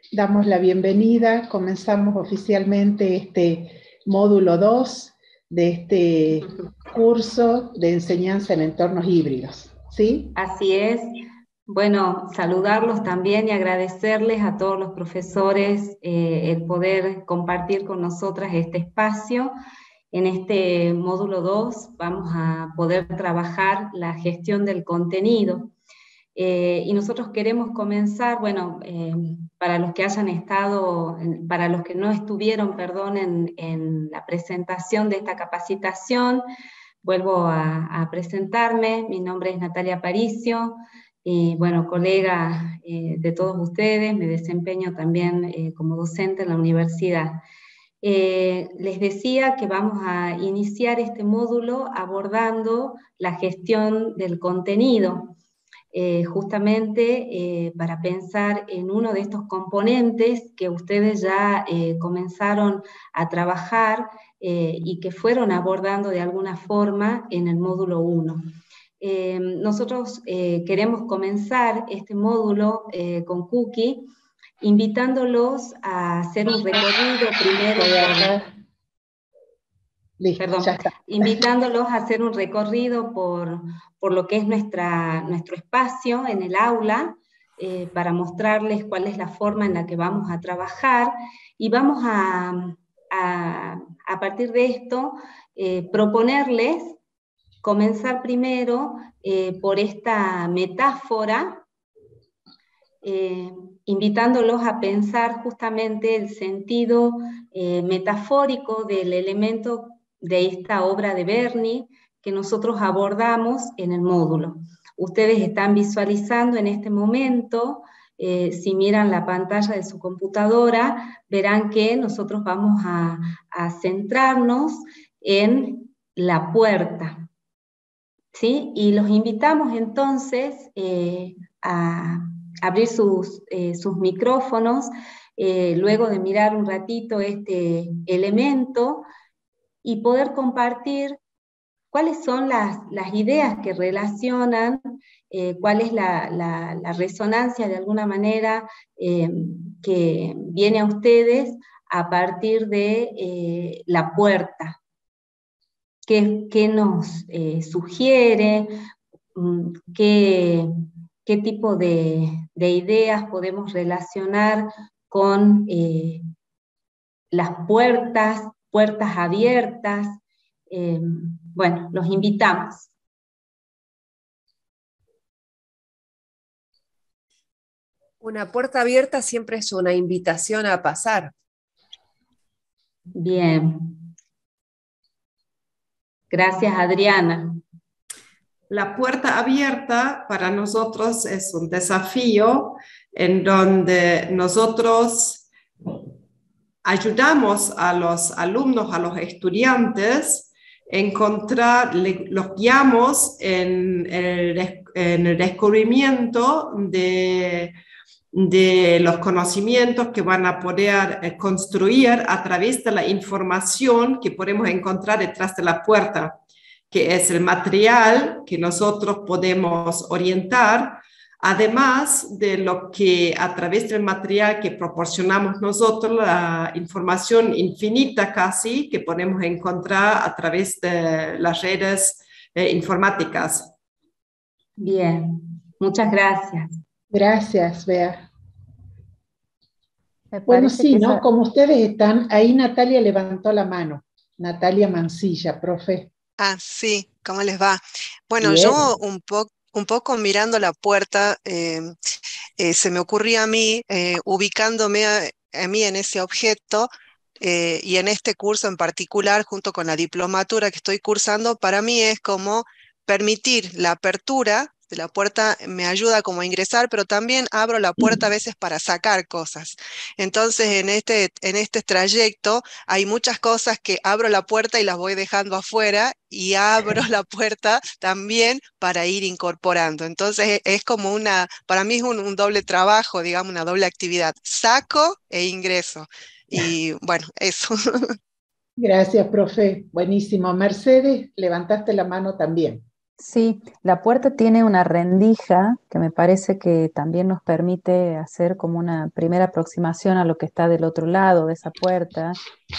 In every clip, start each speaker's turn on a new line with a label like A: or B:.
A: damos la bienvenida. Comenzamos oficialmente este módulo 2 de este curso de enseñanza en entornos híbridos, ¿sí?
B: Así es. Bueno, saludarlos también y agradecerles a todos los profesores el poder compartir con nosotras este espacio. En este módulo 2 vamos a poder trabajar la gestión del contenido. Y nosotros queremos comenzar, bueno, para los que hayan estado, para los que no estuvieron, perdón, en la presentación de esta capacitación, vuelvo a presentarme. Mi nombre es Natalia Aparicio, y bueno, colega de todos ustedes, me desempeño también como docente en la universidad. Les decía que vamos a iniciar este módulo abordando la gestión del contenido. Justamente para pensar en uno de estos componentes que ustedes ya comenzaron a trabajar y que fueron abordando de alguna forma en el módulo 1. Nosotros queremos comenzar este módulo con Cookie, invitándolos a hacer un recorrido primero
A: Listo, ya está.
B: Invitándolos a hacer un recorrido por lo que es nuestro espacio en el aula, para mostrarles cuál es la forma en la que vamos a trabajar, y vamos a partir de esto, proponerles comenzar primero por esta metáfora, invitándolos a pensar justamente el sentido metafórico del elemento de esta obra de Berni que nosotros abordamos en el módulo. Ustedes están visualizando en este momento, si miran la pantalla de su computadora, verán que nosotros vamos a centrarnos en la puerta, ¿sí? Y los invitamos entonces a abrir sus micrófonos, luego de mirar un ratito este elemento, y poder compartir cuáles son las ideas que relacionan, cuál es la resonancia de alguna manera que viene a ustedes a partir de la puerta. ¿Qué nos sugiere? ¿Qué tipo de ideas podemos relacionar con las puertas abiertas? Bueno, los invitamos.
C: Una puerta abierta siempre es una invitación a pasar.
B: Bien. Gracias, Adriana.
D: La puerta abierta para nosotros es un desafío en donde nosotros ayudamos a los alumnos, a los estudiantes, los guiamos en el descubrimiento de los conocimientos que van a poder construir a través de la información que podemos encontrar detrás de la puerta, que es el material que nosotros podemos orientar, además de lo que a través del material que proporcionamos nosotros, la información infinita casi que podemos encontrar a través de las redes informáticas.
B: Bien, muchas gracias.
A: Gracias, Bea. Bueno, sí, ¿no? Como ustedes están, ahí Natalia levantó la mano. Natalia Mancilla, profe.
E: Ah, sí, ¿cómo les va? Bueno,
A: Bien.
E: yo un poco mirando la puerta, se me ocurría a mí, ubicándome a mí en ese objeto, y en este curso en particular, junto con la diplomatura que estoy cursando, para mí es como permitir la apertura de la puerta, me ayuda como a ingresar, pero también abro la puerta a veces para sacar cosas. Entonces, en este trayecto hay muchas cosas que abro la puerta y las voy dejando afuera, y abro la puerta también para ir incorporando. Entonces, es como para mí es un doble trabajo, digamos, una doble actividad. Saco e ingreso. Y bueno, eso.
A: Gracias, profe. Buenísimo. Mercedes, levantaste la mano también.
F: Sí, la puerta tiene una rendija que me parece que también nos permite hacer como una primera aproximación a lo que está del otro lado de esa puerta.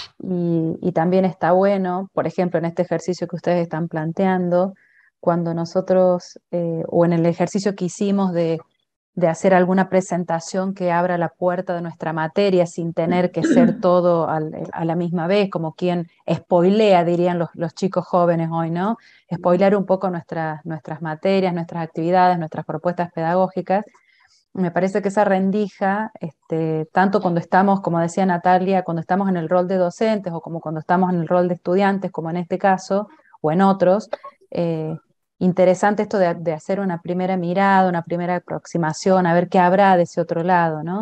F: Y también está bueno, por ejemplo, en este ejercicio que ustedes están planteando, cuando nosotros, o en el ejercicio que hicimos de hacer alguna presentación que abra la puerta de nuestra materia sin tener que ser todo a la misma vez, como quien spoilea, dirían los chicos jóvenes hoy, ¿no? Spoilear un poco nuestras materias, nuestras actividades, nuestras propuestas pedagógicas. Me parece que esa rendija, tanto cuando estamos, como decía Natalia, cuando estamos en el rol de docentes o como cuando estamos en el rol de estudiantes, como en este caso, o en otros, eh, interesante esto de hacer una primera mirada, una primera aproximación, a ver qué habrá de ese otro lado, ¿no?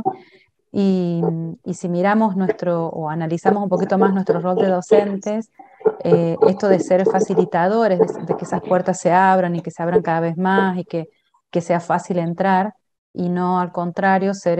F: Y si miramos o analizamos un poquito más nuestro rol de docentes, esto de ser facilitadores, de que esas puertas se abran y que se abran cada vez más y que sea fácil entrar, y no al contrario ser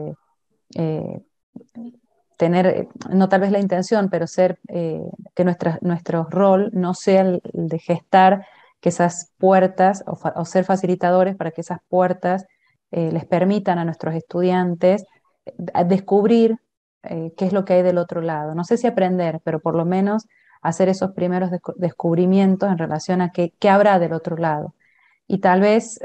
F: eh, tener, no tal vez la intención, pero ser que nuestro rol no sea el de gestar que esas puertas o ser facilitadores para que esas puertas les permitan a nuestros estudiantes descubrir qué es lo que hay del otro lado. No sé si aprender, pero por lo menos hacer esos primeros descubrimientos en relación a qué habrá del otro lado. Y tal vez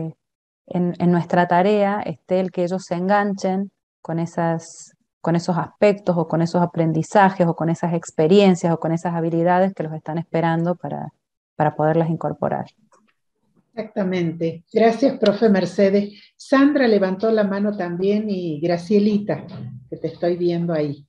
F: en nuestra tarea esté el que ellos se enganchen con esos aspectos o con esos aprendizajes o con esas experiencias o con esas habilidades que los están esperando para poderlas incorporar.
A: Exactamente. Gracias, profe Mercedes. Sandra levantó la mano también y Gracielita, que te estoy viendo ahí.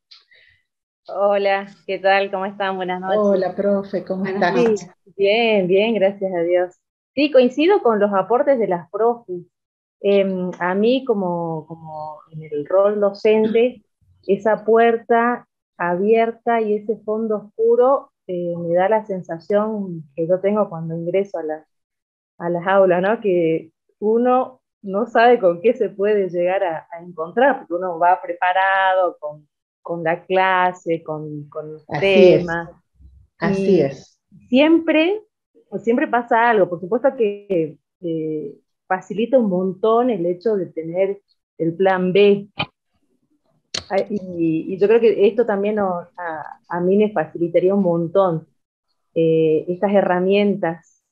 G: Hola, ¿qué tal? ¿Cómo están? Buenas noches.
A: Hola, profe, ¿cómo estás?
G: Sí, bien, bien, gracias a Dios. Sí, coincido con los aportes de las profes. A mí, como en el rol docente, esa puerta abierta y ese fondo oscuro me da la sensación que yo tengo cuando ingreso a las aulas, ¿no? Que uno no sabe con qué se puede llegar a encontrar, porque uno va preparado con la clase, con los temas.
A: Así es.
G: Siempre pasa algo. Por supuesto que facilita un montón el hecho de tener el plan B. Y yo creo que esto también a mí me facilitaría un montón estas herramientas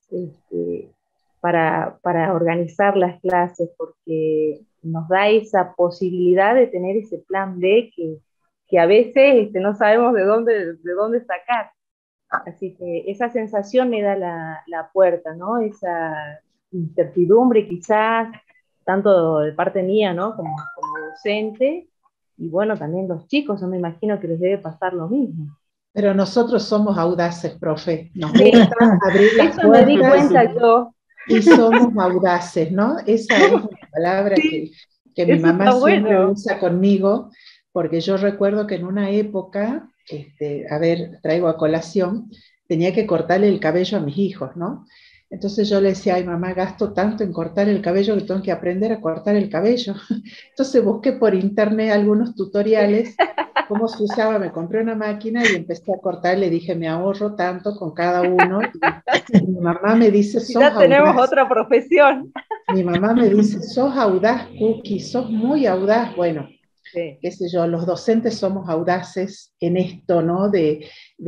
G: para organizar las clases, porque nos da esa posibilidad de tener ese plan B que a veces no sabemos de dónde sacar. Así que esa sensación me da la puerta, ¿no? Esa incertidumbre quizás, tanto de parte mía, ¿no? Como docente, y bueno, también los chicos, yo me imagino que les debe pasar lo mismo.
A: Pero nosotros somos audaces, profe. Nos gusta abrir las
G: Eso me di cuenta yo.
A: Y somos audaces, ¿no? Esa es una palabra que mi mamá siempre usa conmigo, porque yo recuerdo que en una época, traigo a colación, tenía que cortarle el cabello a mis hijos, ¿no? Entonces yo le decía, ay mamá, gasto tanto en cortar el cabello que tengo que aprender a cortar el cabello. Entonces busqué por internet algunos tutoriales, cómo se usaba, me compré una máquina y empecé a cortar, le dije, me ahorro tanto con cada uno. Y mi mamá me dice, sos
G: ya tenemos
A: audaz.
G: Otra profesión.
A: Mi mamá me dice, sos audaz, Cookie, sos muy audaz. Bueno, sí. Qué sé yo, los docentes somos audaces en esto, ¿no? De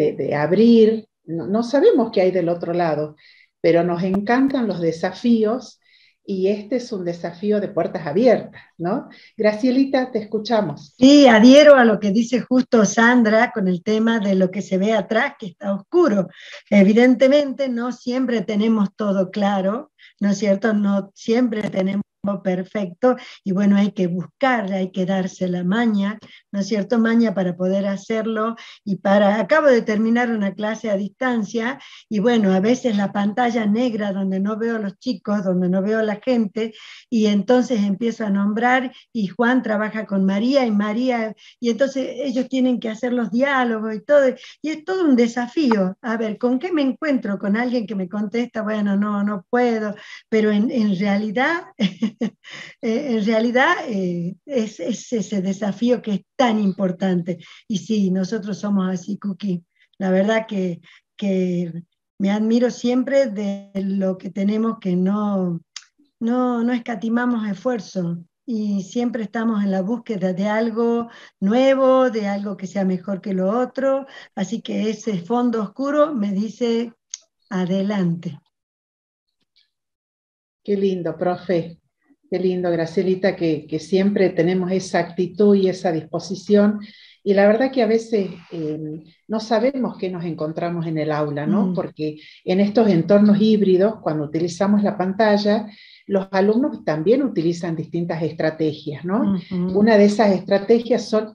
A: abrir, no sabemos qué hay del otro lado, pero nos encantan los desafíos y este es un desafío de puertas abiertas, ¿no? Gracielita, te escuchamos.
H: Sí, adhiero a lo que dice justo Sandra con el tema de lo que se ve atrás, que está oscuro. Evidentemente no siempre tenemos todo claro, ¿no es cierto? No siempre tenemos perfecto, y bueno, hay que buscarla, hay que darse la maña, ¿no es cierto? Maña para poder hacerlo, acabo de terminar una clase a distancia, y bueno, a veces la pantalla negra donde no veo a los chicos, donde no veo a la gente, y entonces empiezo a nombrar, y Juan trabaja con María, y entonces ellos tienen que hacer los diálogos y todo, y es todo un desafío. A ver, ¿con qué me encuentro? Con alguien que me contesta, bueno, no puedo, pero en realidad... en realidad es ese desafío que es tan importante. Y sí, nosotros somos así, Cookie. La verdad que me admiro siempre de lo que tenemos, que no escatimamos esfuerzo y siempre estamos en la búsqueda de algo nuevo, de algo que sea mejor que lo otro, así que ese fondo oscuro me dice adelante.
A: Qué lindo, profe. Qué lindo, Gracielita, que siempre tenemos esa actitud y esa disposición. Y la verdad que a veces no sabemos qué nos encontramos en el aula, ¿no? Porque en estos entornos híbridos, cuando utilizamos la pantalla, los alumnos también utilizan distintas estrategias, ¿no? Una de esas estrategias son,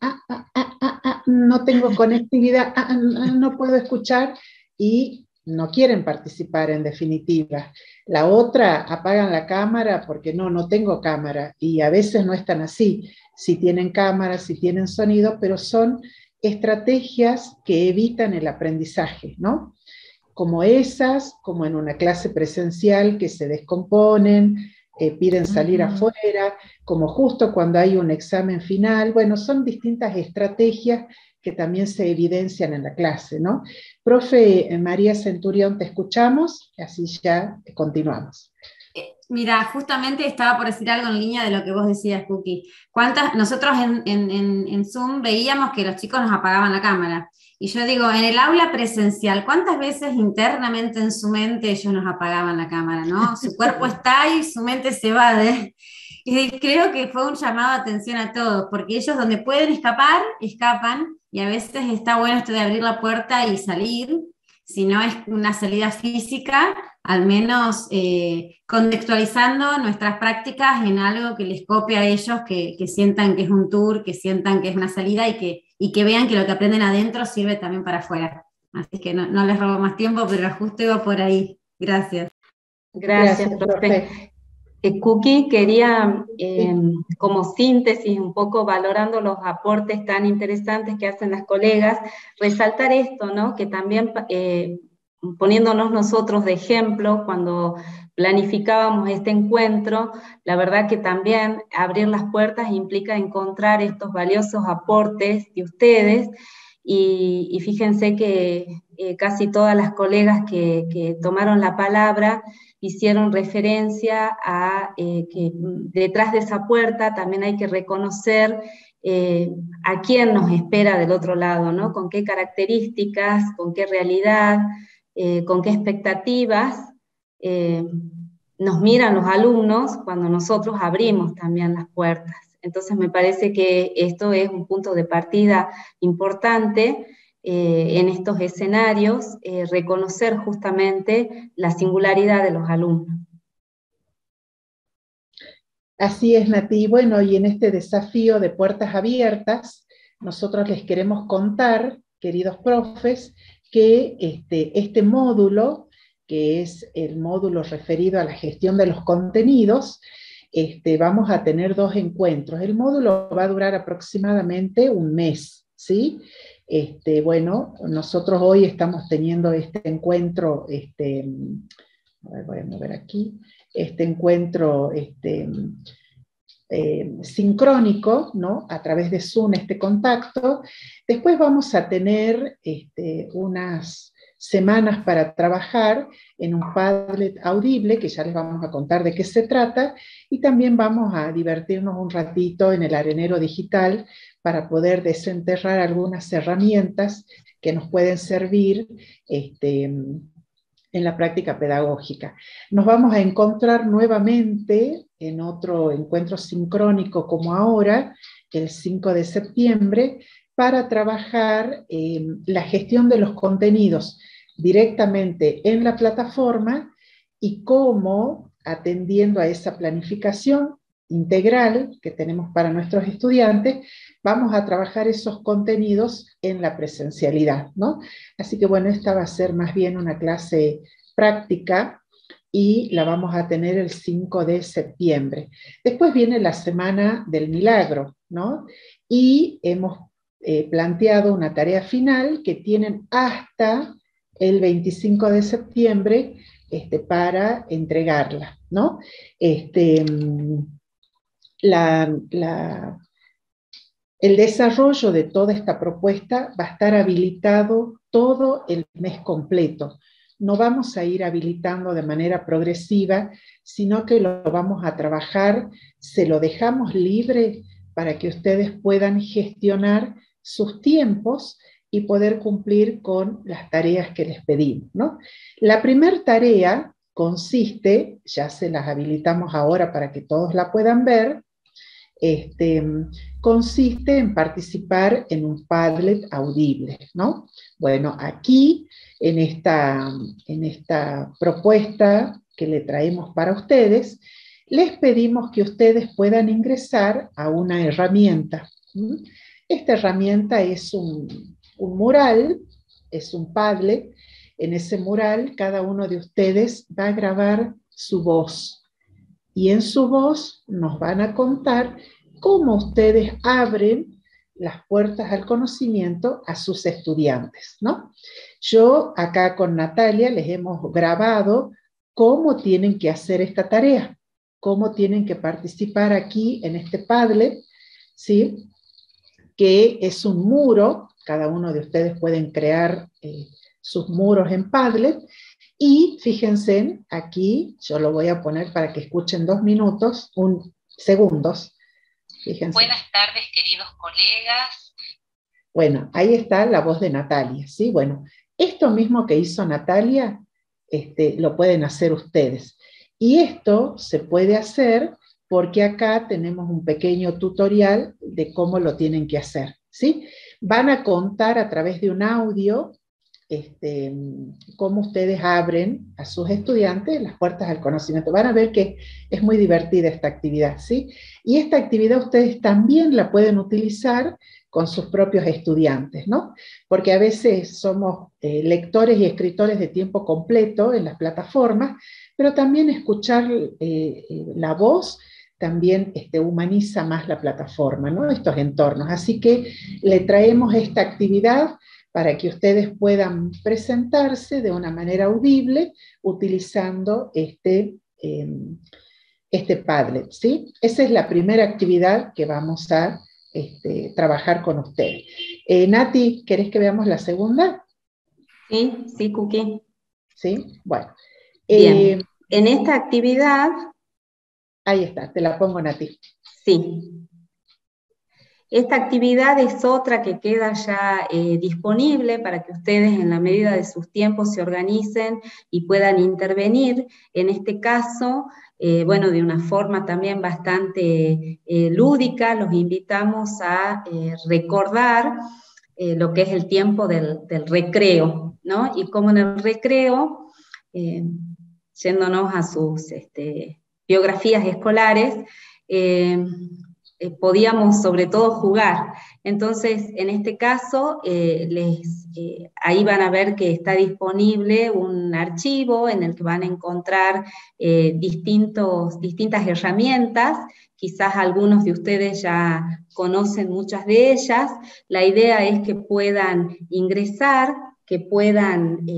A: no tengo conectividad, no puedo escuchar, y no quieren participar en definitiva. La otra, apagan la cámara porque no tengo cámara, y a veces no están así, si tienen cámara, si tienen sonido, pero son estrategias que evitan el aprendizaje, ¿no? Como esas, como en una clase presencial que se descomponen, piden salir afuera, como justo cuando hay un examen final. Bueno, son distintas estrategias que también se evidencian en la clase, ¿no? Profe María Centurión, te escuchamos, y así ya continuamos.
I: Mira, justamente estaba por decir algo en línea de lo que vos decías, Cookie. Nosotros en Zoom veíamos que los chicos nos apagaban la cámara. Y yo digo, en el aula presencial, ¿cuántas veces internamente en su mente ellos nos apagaban la cámara, no? Su cuerpo está ahí, su mente se evade. Y creo que fue un llamado de atención a todos, porque ellos donde pueden escapar, escapan, y a veces está bueno esto de abrir la puerta y salir. Si no es una salida física, al menos contextualizando nuestras prácticas en algo que les copie a ellos, que sientan que es un tour, que sientan que es una salida, y que vean que lo que aprenden adentro sirve también para afuera. Así que no les robo más tiempo, pero justo iba por ahí. Gracias.
B: Gracias, profe. Cookie, quería, como síntesis, un poco valorando los aportes tan interesantes que hacen las colegas, resaltar esto, ¿no? Que también, poniéndonos nosotros de ejemplo, cuando planificábamos este encuentro, la verdad que también abrir las puertas implica encontrar estos valiosos aportes de ustedes, y fíjense que casi todas las colegas que tomaron la palabra hicieron referencia a que detrás de esa puerta también hay que reconocer a quién nos espera del otro lado, ¿no? Con qué características, con qué realidad, con qué expectativas nos miran los alumnos cuando nosotros abrimos también las puertas. Entonces me parece que esto es un punto de partida importante en estos escenarios, reconocer justamente la singularidad de los alumnos.
A: Así es, Nati. Bueno, y en este desafío de puertas abiertas, nosotros les queremos contar, queridos profes, que este módulo, que es el módulo referido a la gestión de los contenidos, vamos a tener 2 encuentros. El módulo va a durar aproximadamente un mes, ¿sí? Bueno, nosotros hoy estamos teniendo este encuentro, a ver, voy a mover aquí, este encuentro sincrónico, ¿no? A través de Zoom, este contacto. Después vamos a tener unas semanas para trabajar en un Padlet audible, que ya les vamos a contar de qué se trata, y también vamos a divertirnos un ratito en el arenero digital para poder desenterrar algunas herramientas que nos pueden servir en la práctica pedagógica. Nos vamos a encontrar nuevamente en otro encuentro sincrónico como ahora, el 5 de septiembre, para trabajar la gestión de los contenidos directamente en la plataforma, y cómo, atendiendo a esa planificación integral que tenemos para nuestros estudiantes, vamos a trabajar esos contenidos en la presencialidad, ¿no? Así que bueno, esta va a ser más bien una clase práctica, y la vamos a tener el 5 de septiembre. Después viene la Semana del Milagro, ¿no? Y hemos planteado una tarea final que tienen hasta el 25 de septiembre para entregarla, ¿no? El desarrollo de toda esta propuesta va a estar habilitado todo el mes completo. no vamos a ir habilitando de manera progresiva, sino que lo vamos a trabajar, se lo dejamos libre para que ustedes puedan gestionar sus tiempos y poder cumplir con las tareas que les pedimos, ¿no? La primera tarea consiste, ya se las habilitamos ahora para que todos la puedan ver, consiste en participar en un Padlet audible, ¿no? Bueno, aquí, en esta propuesta que le traemos para ustedes, les pedimos que ustedes puedan ingresar a una herramienta. Esta herramienta es un mural, es un Padlet. En ese mural, cada uno de ustedes va a grabar su voz. Y en su voz nos van a contar cómo ustedes abren las puertas al conocimiento a sus estudiantes, ¿no? Yo acá con Natalia les hemos grabado cómo tienen que hacer esta tarea, cómo tienen que participar aquí en este Padlet, ¿sí? Que es un muro, cada uno de ustedes pueden crear sus muros en Padlet, y fíjense, aquí yo lo voy a poner para que escuchen 2 minutos, segundos. Fíjense.
J: Buenas tardes, queridos colegas.
A: Bueno, ahí está la voz de Natalia, ¿sí? Bueno, esto mismo que hizo Natalia, lo pueden hacer ustedes. Y esto se puede hacer porque acá tenemos un pequeño tutorial de cómo lo tienen que hacer, ¿sí? Van a contar a través de un audio cómo ustedes abren a sus estudiantes las puertas al conocimiento. Van a ver que es muy divertida esta actividad, ¿sí? Y esta actividad ustedes también la pueden utilizar con sus propios estudiantes, ¿no? Porque a veces somos lectores y escritores de tiempo completo en las plataformas, pero también escuchar la voz también humaniza más la plataforma, ¿no? Estos entornos. Así que le traemos esta actividad para que ustedes puedan presentarse de una manera audible utilizando este Padlet, ¿sí? Esa es la primera actividad que vamos a trabajar con ustedes. Nati, ¿querés que veamos la segunda?
B: Sí, Cookie.
A: ¿Sí? Bueno.
B: Bien. En esta actividad...
A: Ahí está, te la pongo, Nati.
B: Sí. Esta actividad es otra que queda ya disponible para que ustedes en la medida de sus tiempos se organicen y puedan intervenir. En este caso, bueno, de una forma también bastante lúdica, los invitamos a recordar lo que es el tiempo del recreo, ¿no? Y como en el recreo, yéndonos a sus biografías escolares, podíamos sobre todo jugar. Entonces, en este caso, ahí van a ver que está disponible un archivo en el que van a encontrar distintas herramientas. Quizás algunos de ustedes ya conocen muchas de ellas. La idea es que puedan ingresar, que puedan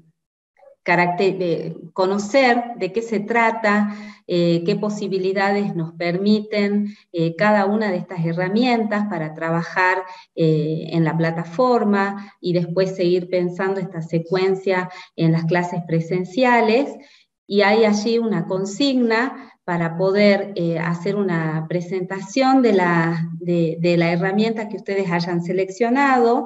B: conocer de qué se trata, qué posibilidades nos permiten cada una de estas herramientas para trabajar en la plataforma y después seguir pensando esta secuencia en las clases presenciales. Y hay allí una consigna para poder hacer una presentación de la herramienta que ustedes hayan seleccionado,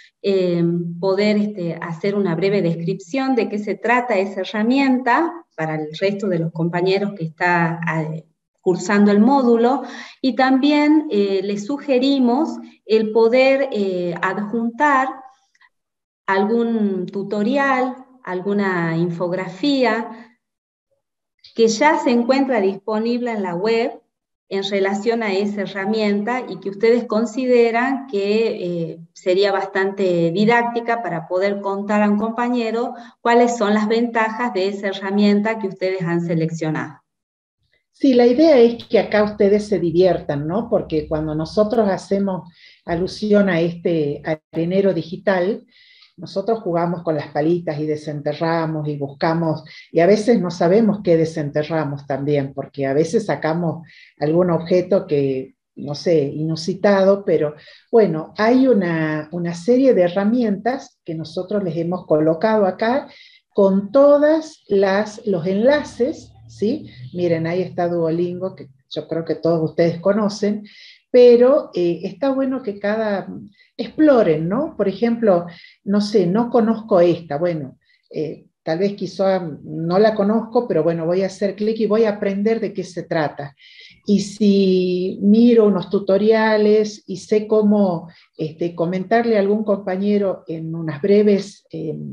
B: poder hacer una breve descripción de qué se trata esa herramienta para el resto de los compañeros que está cursando el módulo, y también les sugerimos el poder adjuntar algún tutorial, alguna infografía que ya se encuentra disponible en la web en relación a esa herramienta y que ustedes consideran que sería bastante didáctica para poder contar a un compañero cuáles son las ventajas de esa herramienta que ustedes han seleccionado.
A: Sí, la idea es que acá ustedes se diviertan, ¿no? Porque cuando nosotros hacemos alusión a este arenero digital, nosotros jugamos con las palitas y desenterramos y buscamos, y a veces no sabemos qué desenterramos también, porque a veces sacamos algún objeto que, no sé, inusitado, pero bueno, hay una serie de herramientas que nosotros les hemos colocado acá con todos los enlaces, ¿sí? Miren, ahí está Duolingo, que yo creo que todos ustedes conocen, pero está bueno que exploren, ¿no? Por ejemplo, no sé, no conozco esta, bueno, tal vez quizá no la conozco, pero bueno, voy a hacer clic y voy a aprender de qué se trata. Y si miro unos tutoriales y sé cómo comentarle a algún compañero en unas breves...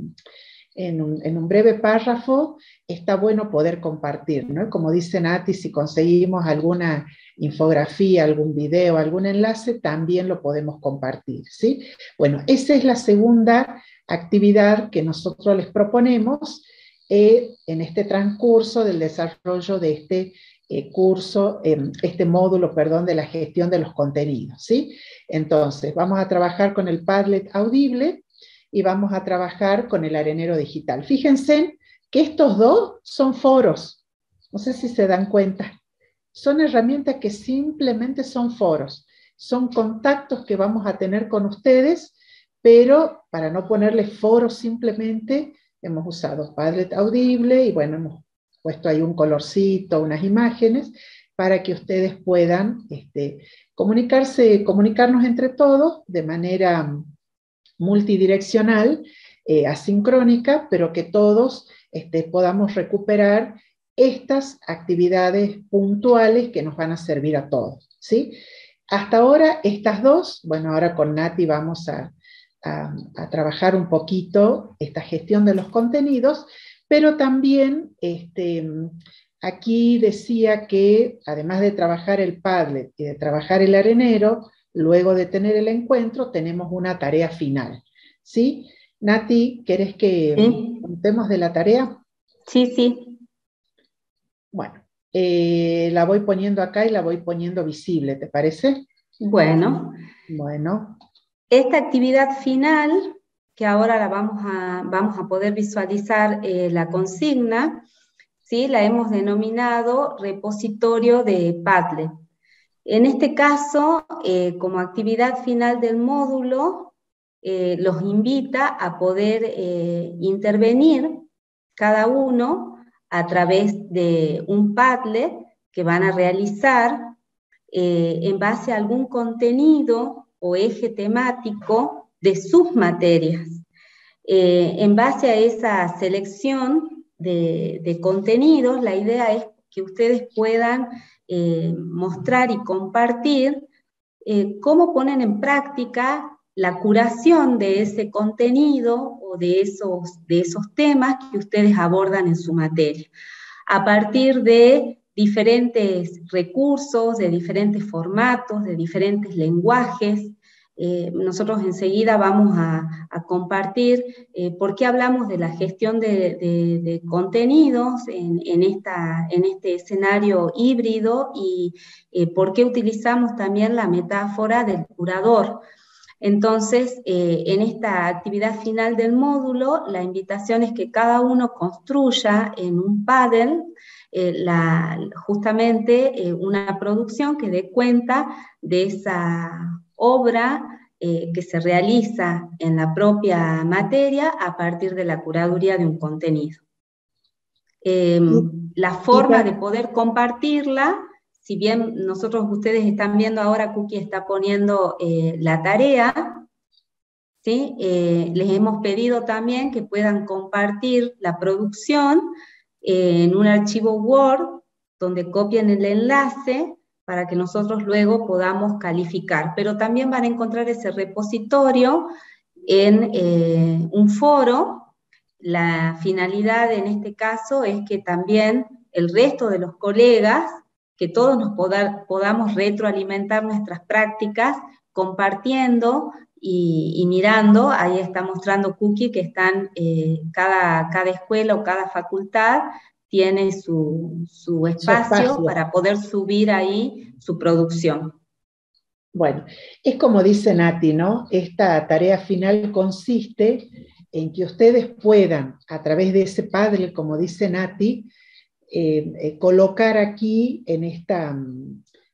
A: en un breve párrafo, está bueno poder compartir, ¿no? Como dice Nati, si conseguimos alguna infografía, algún video, algún enlace, también lo podemos compartir, ¿sí? Bueno, esa es la segunda actividad que nosotros les proponemos en este transcurso del desarrollo de este curso, este módulo, perdón, de la gestión de los contenidos, ¿sí? Entonces, vamos a trabajar con el Padlet audible, y vamos a trabajar con el arenero digital. Fíjense que estos dos son foros, no sé si se dan cuenta, son herramientas que simplemente son foros, son contactos que vamos a tener con ustedes, pero para no ponerle foros simplemente, hemos usado Padlet audible y bueno, hemos puesto ahí un colorcito, unas imágenes, para que ustedes puedan comunicarnos entre todos de manera multidireccional, asincrónica, pero que todos podamos recuperar estas actividades puntuales que nos van a servir a todos, ¿sí? Hasta ahora estas dos, bueno, ahora con Nati vamos a trabajar un poquito esta gestión de los contenidos, pero también aquí decía que además de trabajar el Padlet y de trabajar el arenero, luego de tener el encuentro, tenemos una tarea final, ¿sí? Nati, ¿querés que contemos de la tarea?
B: Sí, sí.
A: Bueno, la voy poniendo acá y la voy poniendo visible, ¿te parece?
B: Bueno.
A: Bueno.
B: Esta actividad final, que ahora la vamos a poder visualizar la consigna, ¿sí? La hemos denominado repositorio de Padlet. En este caso, como actividad final del módulo, los invita a poder intervenir cada uno a través de un Padlet que van a realizar en base a algún contenido o eje temático de sus materias. En base a esa selección de contenidos, la idea es que ustedes puedan mostrar y compartir cómo ponen en práctica la curación de ese contenido o de esos temas que ustedes abordan en su materia, a partir de diferentes recursos, de diferentes formatos, de diferentes lenguajes. Nosotros enseguida vamos a compartir por qué hablamos de la gestión de contenidos en este escenario híbrido y por qué utilizamos también la metáfora del curador. Entonces, en esta actividad final del módulo, la invitación es que cada uno construya en un Padlet justamente una producción que dé cuenta de esa obra que se realiza en la propia materia a partir de la curaduría de un contenido. La forma de poder compartirla, si bien ustedes están viendo ahora, Cookie está poniendo la tarea, ¿sí? Les hemos pedido también que puedan compartir la producción en un archivo Word, donde copien el enlace para que nosotros luego podamos calificar. Pero también van a encontrar ese repositorio en un foro. La finalidad en este caso es que también el resto de los colegas, que todos nos podamos retroalimentar nuestras prácticas compartiendo y mirando. Ahí está mostrando Cookie que están, cada escuela o cada facultad tiene su espacio para poder subir ahí su producción.
A: Bueno, es como dice Nati, ¿no? Esta tarea final consiste en que ustedes puedan, a través de ese Padlet, como dice Nati, colocar aquí en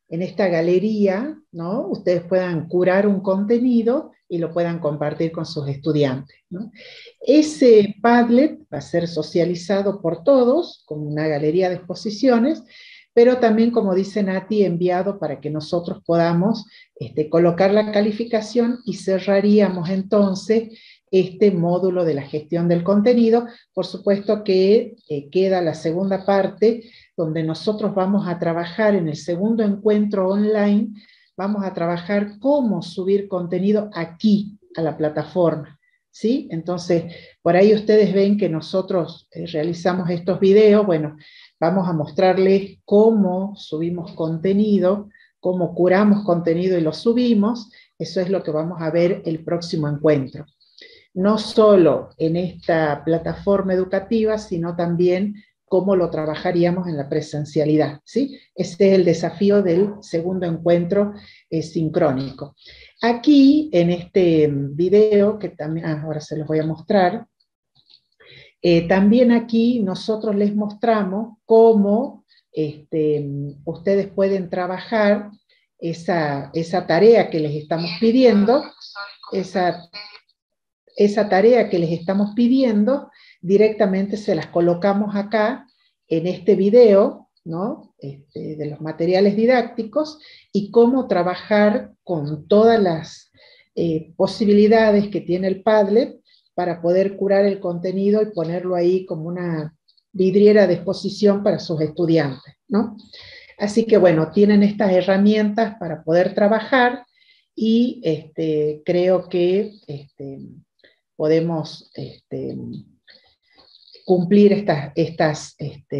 A: en esta galería, ¿no? Ustedes puedan curar un contenido y lo puedan compartir con sus estudiantes, ¿no? Ese Padlet va a ser socializado por todos, como una galería de exposiciones, pero también, como dice Nati, enviado para que nosotros podamos colocar la calificación y cerraríamos entonces este módulo de la gestión del contenido. Por supuesto que queda la segunda parte, donde nosotros vamos a trabajar en el segundo encuentro online, vamos a trabajar cómo subir contenido aquí a la plataforma, ¿sí? Entonces, por ahí ustedes ven que nosotros realizamos estos videos. Bueno, vamos a mostrarles cómo subimos contenido, cómo curamos contenido y lo subimos. Eso es lo que vamos a ver el próximo encuentro. No solo en esta plataforma educativa, sino también cómo lo trabajaríamos en la presencialidad, ¿sí? Este es el desafío del segundo encuentro sincrónico. Aquí, en este video, que también ahora se los voy a mostrar, también aquí nosotros les mostramos cómo ustedes pueden trabajar esa tarea que les estamos pidiendo, esa tarea que les estamos pidiendo, directamente se las colocamos acá en este video, ¿no? De los materiales didácticos, y cómo trabajar con todas las posibilidades que tiene el Padlet para poder curar el contenido y ponerlo ahí como una vidriera de exposición para sus estudiantes, ¿no? Así que bueno, tienen estas herramientas para poder trabajar, y creo que podemos cumplir estas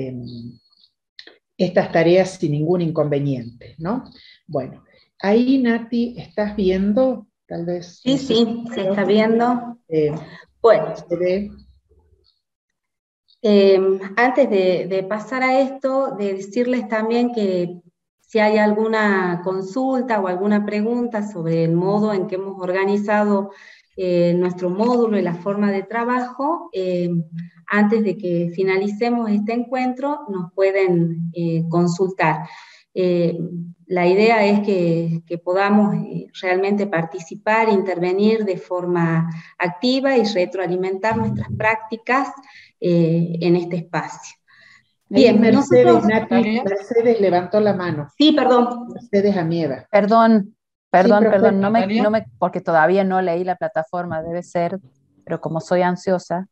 A: tareas sin ningún inconveniente, ¿no? Bueno, ahí, Nati, ¿estás viendo? Tal vez.
B: Sí, sí, se está viendo. Bueno,
A: se ve.
B: Antes de pasar a esto, de decirles también que si hay alguna consulta o alguna pregunta sobre el modo en que hemos organizado nuestro módulo y la forma de trabajo, antes de que finalicemos este encuentro, nos pueden consultar. La idea es que podamos realmente participar, intervenir de forma activa y retroalimentar nuestras prácticas en este espacio.
A: Bien, Mercedes, Nati, Mercedes levantó la mano.
B: Sí, perdón.
A: Mercedes Amieva.
F: Perdón,
A: Sí,
F: porque todavía no leí la plataforma, debe ser, pero como soy ansiosa,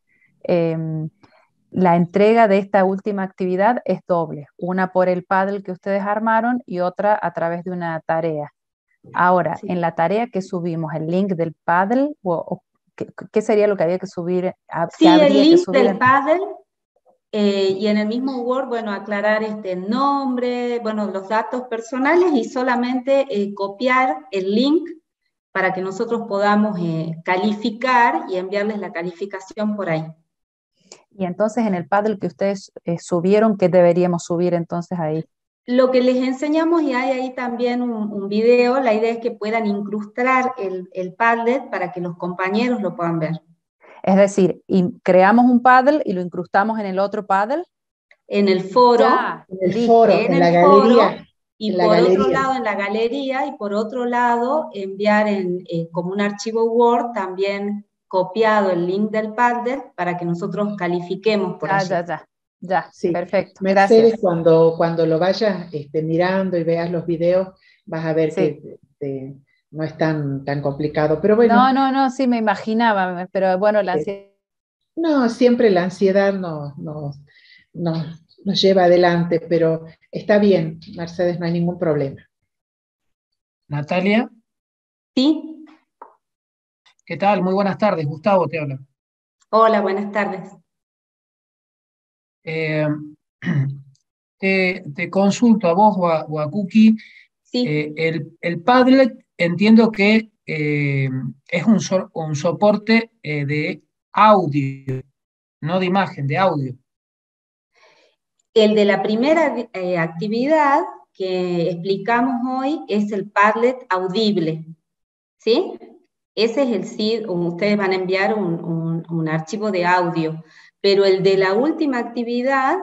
F: la entrega de esta última actividad es doble, una por el Padlet que ustedes armaron y otra a través de una tarea. Ahora, sí. En la tarea que subimos, el link del Padlet, ¿qué sería lo que había que subir?
B: Sí, el link del Padlet, y en el mismo Word, bueno, aclarar el nombre, bueno, los datos personales, y solamente copiar el link para que nosotros podamos calificar y enviarles la calificación por ahí.
F: Y entonces en el Padlet que ustedes subieron, ¿qué deberíamos subir entonces ahí?
B: Lo que les enseñamos, y hay ahí también un video, la idea es que puedan incrustar el Padlet para que los compañeros lo puedan ver.
F: Es decir, creamos un Padlet y lo incrustamos en el otro Padlet.
B: En el foro.
A: En la galería.
B: Y por otro lado en la galería, y por otro lado enviar como un archivo Word también copiado el link del Padlet para que nosotros califiquemos por allí.
F: Ya, sí. Perfecto.
A: Mercedes, cuando lo vayas mirando y veas los videos, vas a ver que no es tan complicado, pero bueno.
F: No, sí me imaginaba, pero bueno, la ansiedad.
A: No, siempre la ansiedad nos lleva adelante, pero está bien, Mercedes, no hay ningún problema.
K: Natalia.
B: Sí.
K: ¿Qué tal? Muy buenas tardes, Gustavo te habla.
B: Hola, buenas tardes.
K: Te consulto a vos o a Cookie.
B: Sí.
K: El Padlet entiendo que es un soporte de audio, no de imagen, de audio.
B: El de la primera actividad que explicamos hoy es el Padlet audible, ¿sí? Ese es el SID, ustedes van a enviar un archivo de audio, pero el de la última actividad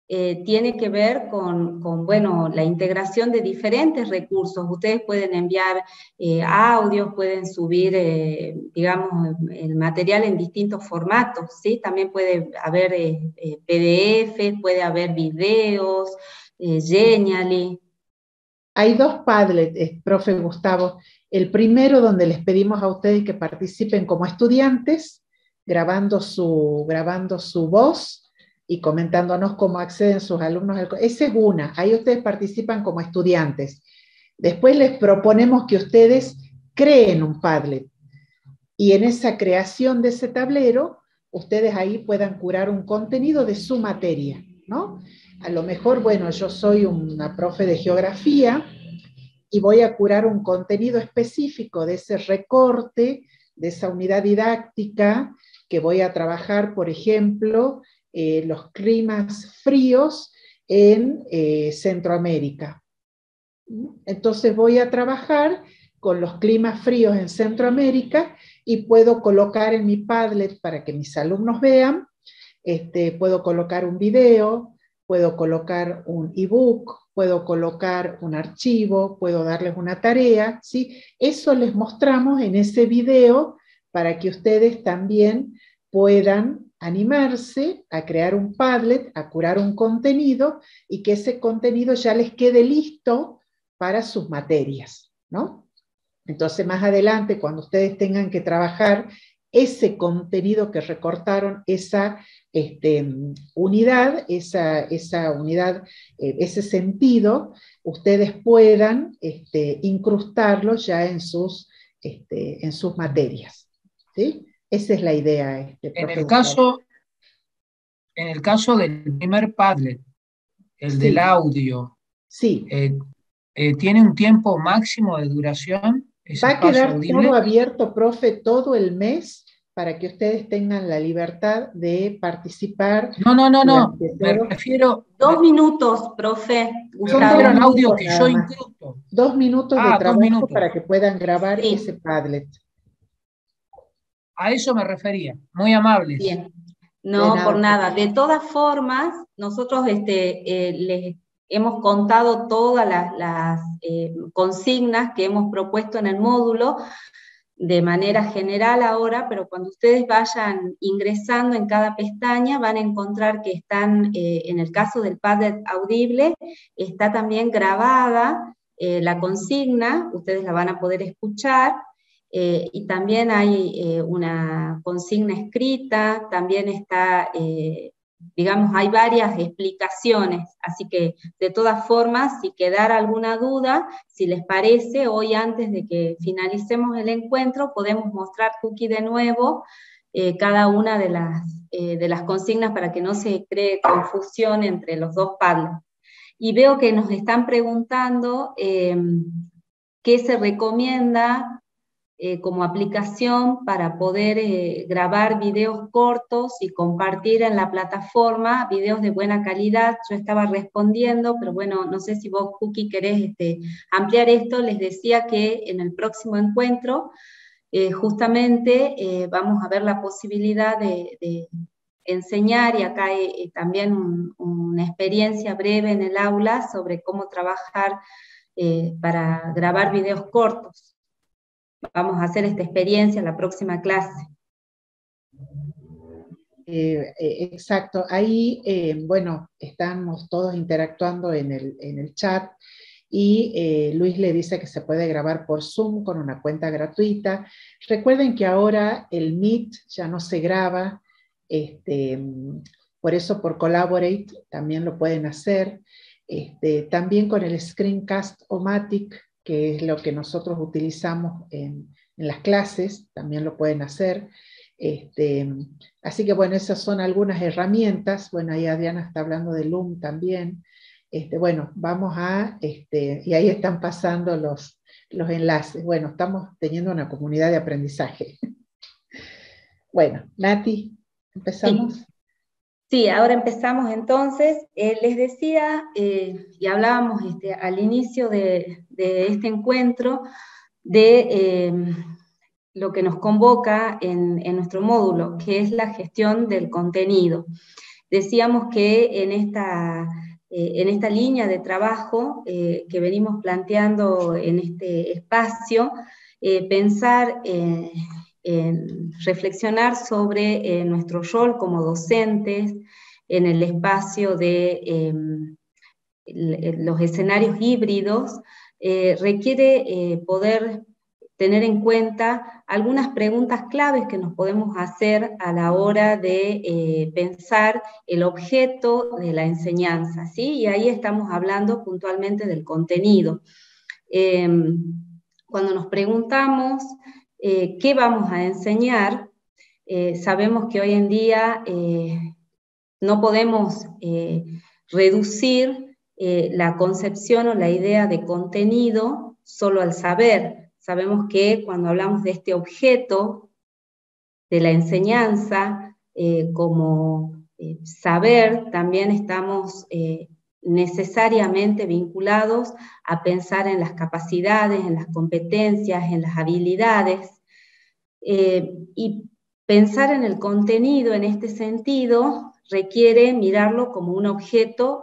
B: tiene que ver con, bueno, la integración de diferentes recursos. Ustedes pueden enviar audios, pueden subir, digamos, el material en distintos formatos, ¿sí? También puede haber PDF, puede haber videos, Genially.
A: Hay 2 Padlet, profe Gustavo. El primero, donde les pedimos a ustedes que participen como estudiantes, grabando su voz y comentándonos cómo acceden sus alumnos. Esa es una, ahí ustedes participan como estudiantes. Después les proponemos que ustedes creen un Padlet, y en esa creación de ese tablero, ustedes ahí puedan curar un contenido de su materia, ¿no? A lo mejor, bueno, yo soy una profe de geografía, y voy a curar un contenido específico de ese recorte, de esa unidad didáctica, que voy a trabajar, por ejemplo, los climas fríos en Centroamérica. Entonces voy a trabajar con los climas fríos en Centroamérica y puedo colocar en mi Padlet para que mis alumnos vean, puedo colocar un video, puedo colocar un ebook, puedo colocar un archivo, puedo darles una tarea, ¿sí? Eso les mostramos en ese video para que ustedes también puedan animarse a crear un Padlet, a curar un contenido, y que ese contenido ya les quede listo para sus materias, ¿no? Entonces, más adelante, cuando ustedes tengan que trabajar ese contenido que recortaron, esa unidad, ese sentido, ustedes puedan incrustarlo ya en sus materias, ¿sí? Esa es la idea.
K: En el caso del primer Padlet, el
A: Sí.
K: del audio,
A: sí.
K: ¿Tiene un tiempo máximo de duración?
A: Va a quedar todo abierto, profe, todo el mes, para que ustedes tengan la libertad de participar.
K: No, me refiero...
B: 2 minutos, profe.
K: Son el audio que yo incrusto.
A: 2 minutos de trabajo para que puedan grabar ese Padlet.
K: A eso me refería, muy amables.
B: Bien, no, por nada. De todas formas, nosotros les hemos contado todas las consignas que hemos propuesto en el módulo, de manera general ahora, pero cuando ustedes vayan ingresando en cada pestaña van a encontrar que están, en el caso del Padlet audible, está también grabada la consigna, ustedes la van a poder escuchar, y también hay una consigna escrita, también está, digamos, hay varias explicaciones, así que de todas formas, si quedara alguna duda, si les parece, hoy antes de que finalicemos el encuentro, podemos mostrar, Cookie, de nuevo cada una de las consignas para que no se cree confusión entre los 2 Padlets. Y veo que nos están preguntando qué se recomienda como aplicación para poder grabar videos cortos y compartir en la plataforma videos de buena calidad. Yo estaba respondiendo, pero bueno, no sé si vos, Cookie, querés ampliar esto. Les decía que en el próximo encuentro justamente vamos a ver la posibilidad de enseñar, y acá hay también una experiencia breve en el aula sobre cómo trabajar para grabar videos cortos. Vamos a hacer esta experiencia en la próxima clase.
A: Exacto, ahí, bueno, estamos todos interactuando en el chat, y Luis le dice que se puede grabar por Zoom con una cuenta gratuita. Recuerden que ahora el Meet ya no se graba, por eso por Collaborate también lo pueden hacer. También con el Screencast-O-Matic, que es lo que nosotros utilizamos en las clases, también lo pueden hacer. Así que bueno, esas son algunas herramientas. Bueno, ahí Adriana está hablando de Loom también. Bueno, vamos a, y ahí están pasando los enlaces. Bueno, estamos teniendo una comunidad de aprendizaje. Bueno, Nati, ¿empezamos?
B: Sí. Sí, ahora empezamos entonces. Les decía, y hablábamos al inicio de este encuentro, de lo que nos convoca en nuestro módulo, que es la gestión del contenido. Decíamos que en esta línea de trabajo que venimos planteando en este espacio, pensar en reflexionar sobre nuestro rol como docentes en el espacio de los escenarios híbridos, requiere poder tener en cuenta algunas preguntas claves que nos podemos hacer a la hora de pensar el objeto de la enseñanza, ¿sí? Y ahí estamos hablando puntualmente del contenido. Cuando nos preguntamos qué vamos a enseñar, sabemos que hoy en día no podemos reducir la concepción o la idea de contenido solo al saber. Sabemos que cuando hablamos de este objeto de la enseñanza como saber, también estamos necesariamente vinculados a pensar en las capacidades, en las competencias, en las habilidades, y pensar en el contenido en este sentido requiere mirarlo como un objeto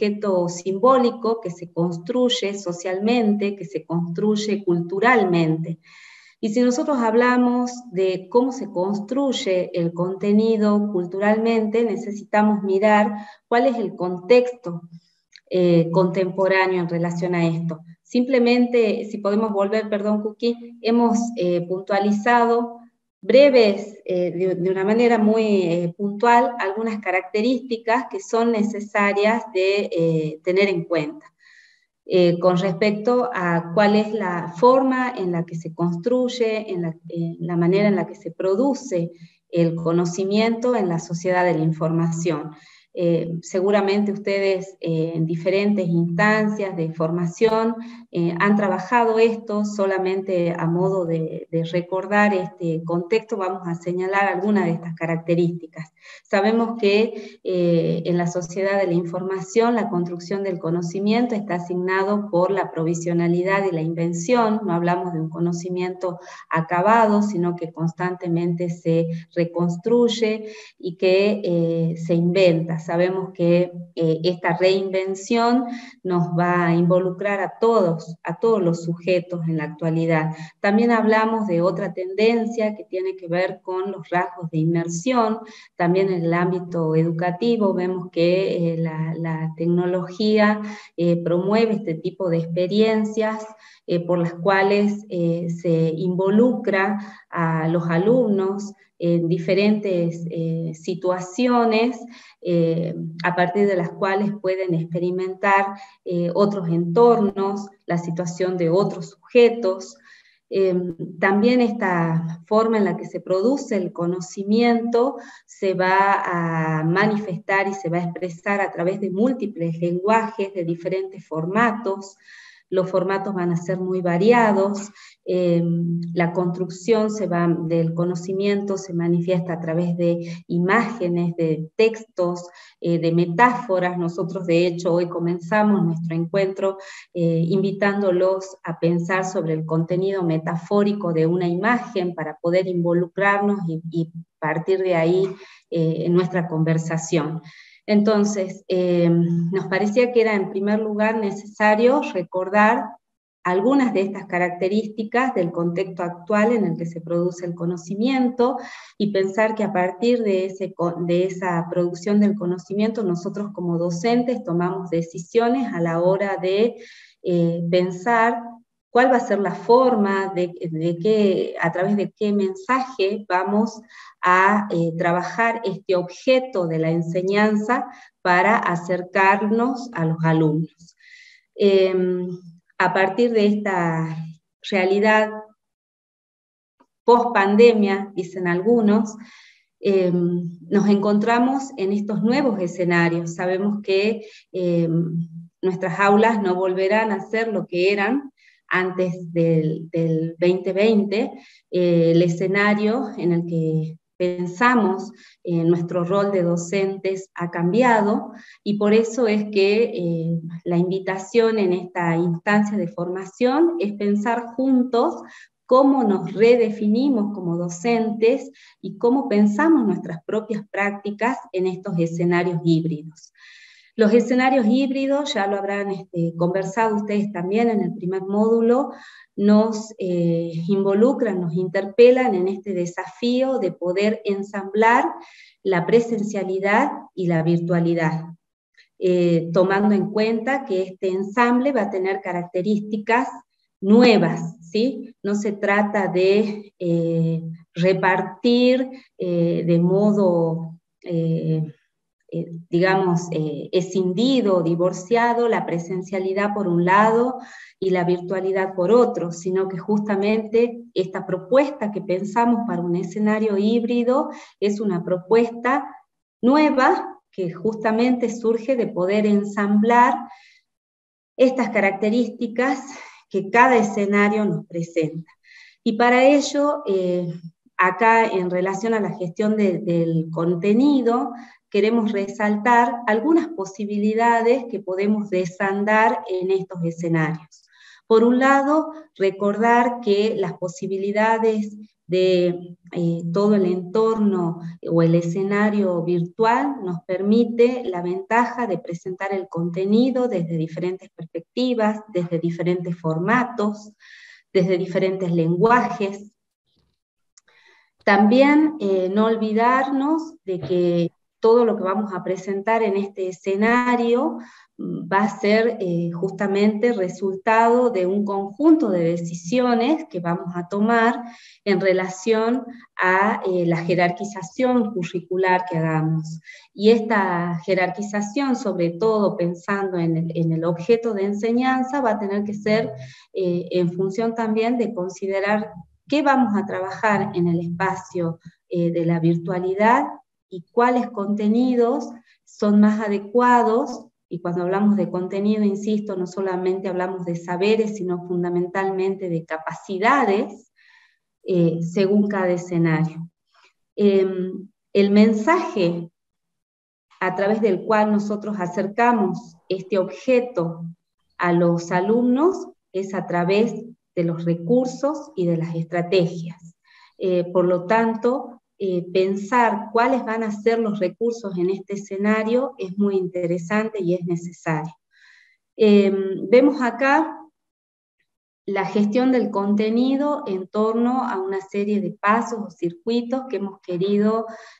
B: simbólico que se construye socialmente, que se construye culturalmente. Y si nosotros hablamos de cómo se construye el contenido culturalmente, necesitamos mirar cuál es el contexto contemporáneo en relación a esto. Simplemente, si podemos volver, perdón, Cookie, hemos puntualizado breves, de una manera muy puntual, algunas características que son necesarias de tener en cuenta con respecto a cuál es la forma en la que se construye, en la manera en la que se produce el conocimiento en la sociedad de la información. Seguramente ustedes en diferentes instancias de formación han trabajado esto. Solamente a modo de recordar este contexto vamos a señalar algunas de estas características. Sabemos que en la sociedad de la información la construcción del conocimiento está asignado por la provisionalidad y la invención. No hablamos de un conocimiento acabado, sino que constantemente se reconstruye y que se inventa. Sabemos que esta reinvención nos va a involucrar a todos los sujetos en la actualidad. También hablamos de otra tendencia que tiene que ver con los rasgos de inmersión. También en el ámbito educativo vemos que la tecnología promueve este tipo de experiencias por las cuales se involucra a los alumnos en diferentes situaciones a partir de las cuales pueden experimentar otros entornos, la situación de otros sujetos. También esta forma en la que se produce el conocimiento se va a manifestar y se va a expresar a través de múltiples lenguajes, de diferentes formatos. Los formatos van a ser muy variados, la construcción del conocimiento se manifiesta a través de imágenes, de textos, de metáforas. Nosotros de hecho hoy comenzamos nuestro encuentro invitándolos a pensar sobre el contenido metafórico de una imagen para poder involucrarnos y partir de ahí en nuestra conversación. Entonces, nos parecía que era en primer lugar necesario recordar algunas de estas características del contexto actual en el que se produce el conocimiento y pensar que a partir de esa producción del conocimiento nosotros como docentes tomamos decisiones a la hora de pensar cuál va a ser la forma, a través de qué mensaje vamos a trabajar este objeto de la enseñanza para acercarnos a los alumnos. A partir de esta realidad post-pandemia, dicen algunos, nos encontramos en estos nuevos escenarios. Sabemos que nuestras aulas no volverán a ser lo que eran antes del 2020, el escenario en el que pensamos nuestro rol de docentes ha cambiado, y por eso es que la invitación en esta instancia de formación es pensar juntos cómo nos redefinimos como docentes y cómo pensamos nuestras propias prácticas en estos escenarios híbridos. Los escenarios híbridos, ya lo habrán conversado ustedes también en el primer módulo, nos involucran, nos interpelan en este desafío de poder ensamblar la presencialidad y la virtualidad, tomando en cuenta que este ensamble va a tener características nuevas, ¿sí? No se trata de repartir de modo, digamos, escindido, divorciado, la presencialidad por un lado y la virtualidad por otro, sino que justamente esta propuesta que pensamos para un escenario híbrido es una propuesta nueva que justamente surge de poder ensamblar estas características que cada escenario nos presenta. Y para ello, acá en relación a la gestión del contenido, queremos resaltar algunas posibilidades que podemos desandar en estos escenarios. Por un lado, recordar que las posibilidades de todo el entorno o el escenario virtual nos permite la ventaja de presentar el contenido desde diferentes perspectivas, desde diferentes formatos, desde diferentes lenguajes. También no olvidarnos de que todo lo que vamos a presentar en este escenario va a ser justamente resultado de un conjunto de decisiones que vamos a tomar en relación a la jerarquización curricular que hagamos. Y esta jerarquización, sobre todo pensando en el objeto de enseñanza, va a tener que ser en función también de considerar qué vamos a trabajar en el espacio de la virtualidad y cuáles contenidos son más adecuados. Y cuando hablamos de contenido, insisto, no solamente hablamos de saberes, sino fundamentalmente de capacidades según cada escenario. El mensaje a través del cual nosotros acercamos este objeto a los alumnos es a través de los recursos y de las estrategias. Por lo tanto, pensar cuáles van a ser los recursos en este escenario es muy interesante y es necesario. Vemos acá la gestión del contenido en torno a una serie de pasos o circuitos que hemos querido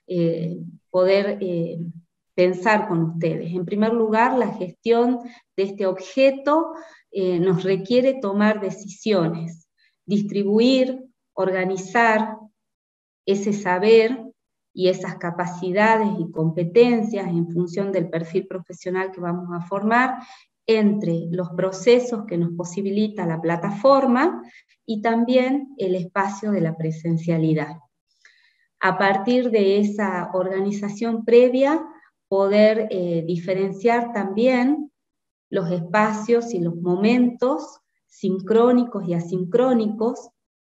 B: poder pensar con ustedes. En primer lugar, la gestión de este objeto nos requiere tomar decisiones, distribuir, organizar ese saber y esas capacidades y competencias en función del perfil profesional que vamos a formar entre los procesos que nos posibilita la plataforma y también el espacio de la presencialidad. A partir de esa organización previa, poder diferenciar también los espacios y los momentos sincrónicos y asincrónicos,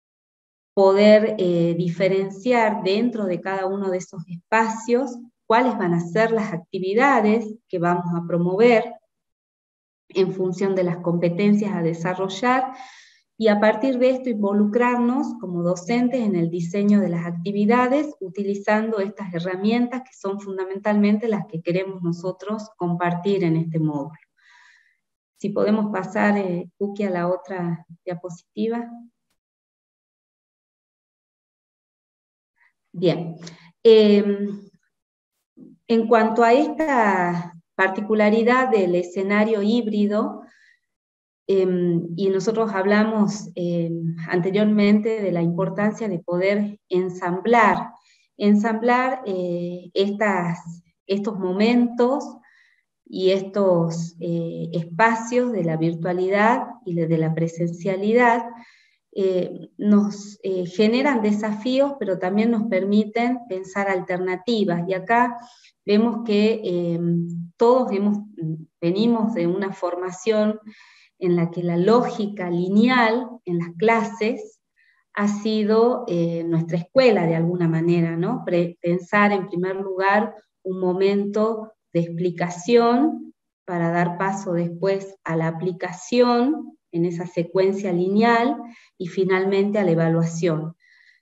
B: poder diferenciar dentro de cada uno de esos espacios cuáles van a ser las actividades que vamos a promover en función de las competencias a desarrollar, y a partir de esto involucrarnos como docentes en el diseño de las actividades, utilizando estas herramientas que son fundamentalmente las que queremos nosotros compartir en este módulo. Si podemos pasar, Cookie, a la otra diapositiva. Bien. En cuanto a esta particularidad del escenario híbrido, y nosotros hablamos anteriormente de la importancia de poder ensamblar estos momentos y estos espacios de la virtualidad y de la presencialidad, nos generan desafíos, pero también nos permiten pensar alternativas. Y acá vemos que todos venimos de una formación en la que la lógica lineal en las clases ha sido nuestra escuela de alguna manera, ¿no? Pensar en primer lugar un momento de explicación para dar paso después a la aplicación en esa secuencia lineal y finalmente a la evaluación.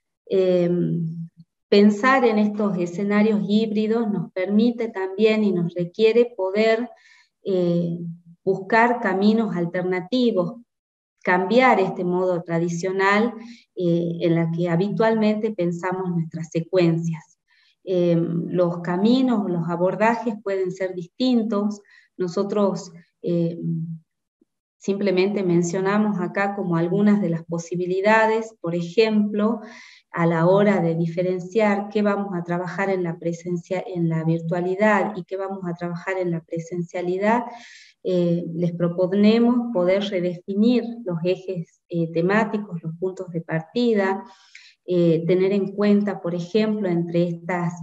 B: Pensar en estos escenarios híbridos nos permite también y nos requiere poder buscar caminos alternativos, cambiar este modo tradicional en la que habitualmente pensamos nuestras secuencias. Los caminos, los abordajes pueden ser distintos. Nosotros simplemente mencionamos acá como algunas de las posibilidades, por ejemplo, a la hora de diferenciar qué vamos a trabajar en la virtualidad y qué vamos a trabajar en la presencialidad, les proponemos poder redefinir los ejes temáticos, los puntos de partida, tener en cuenta, por ejemplo, entre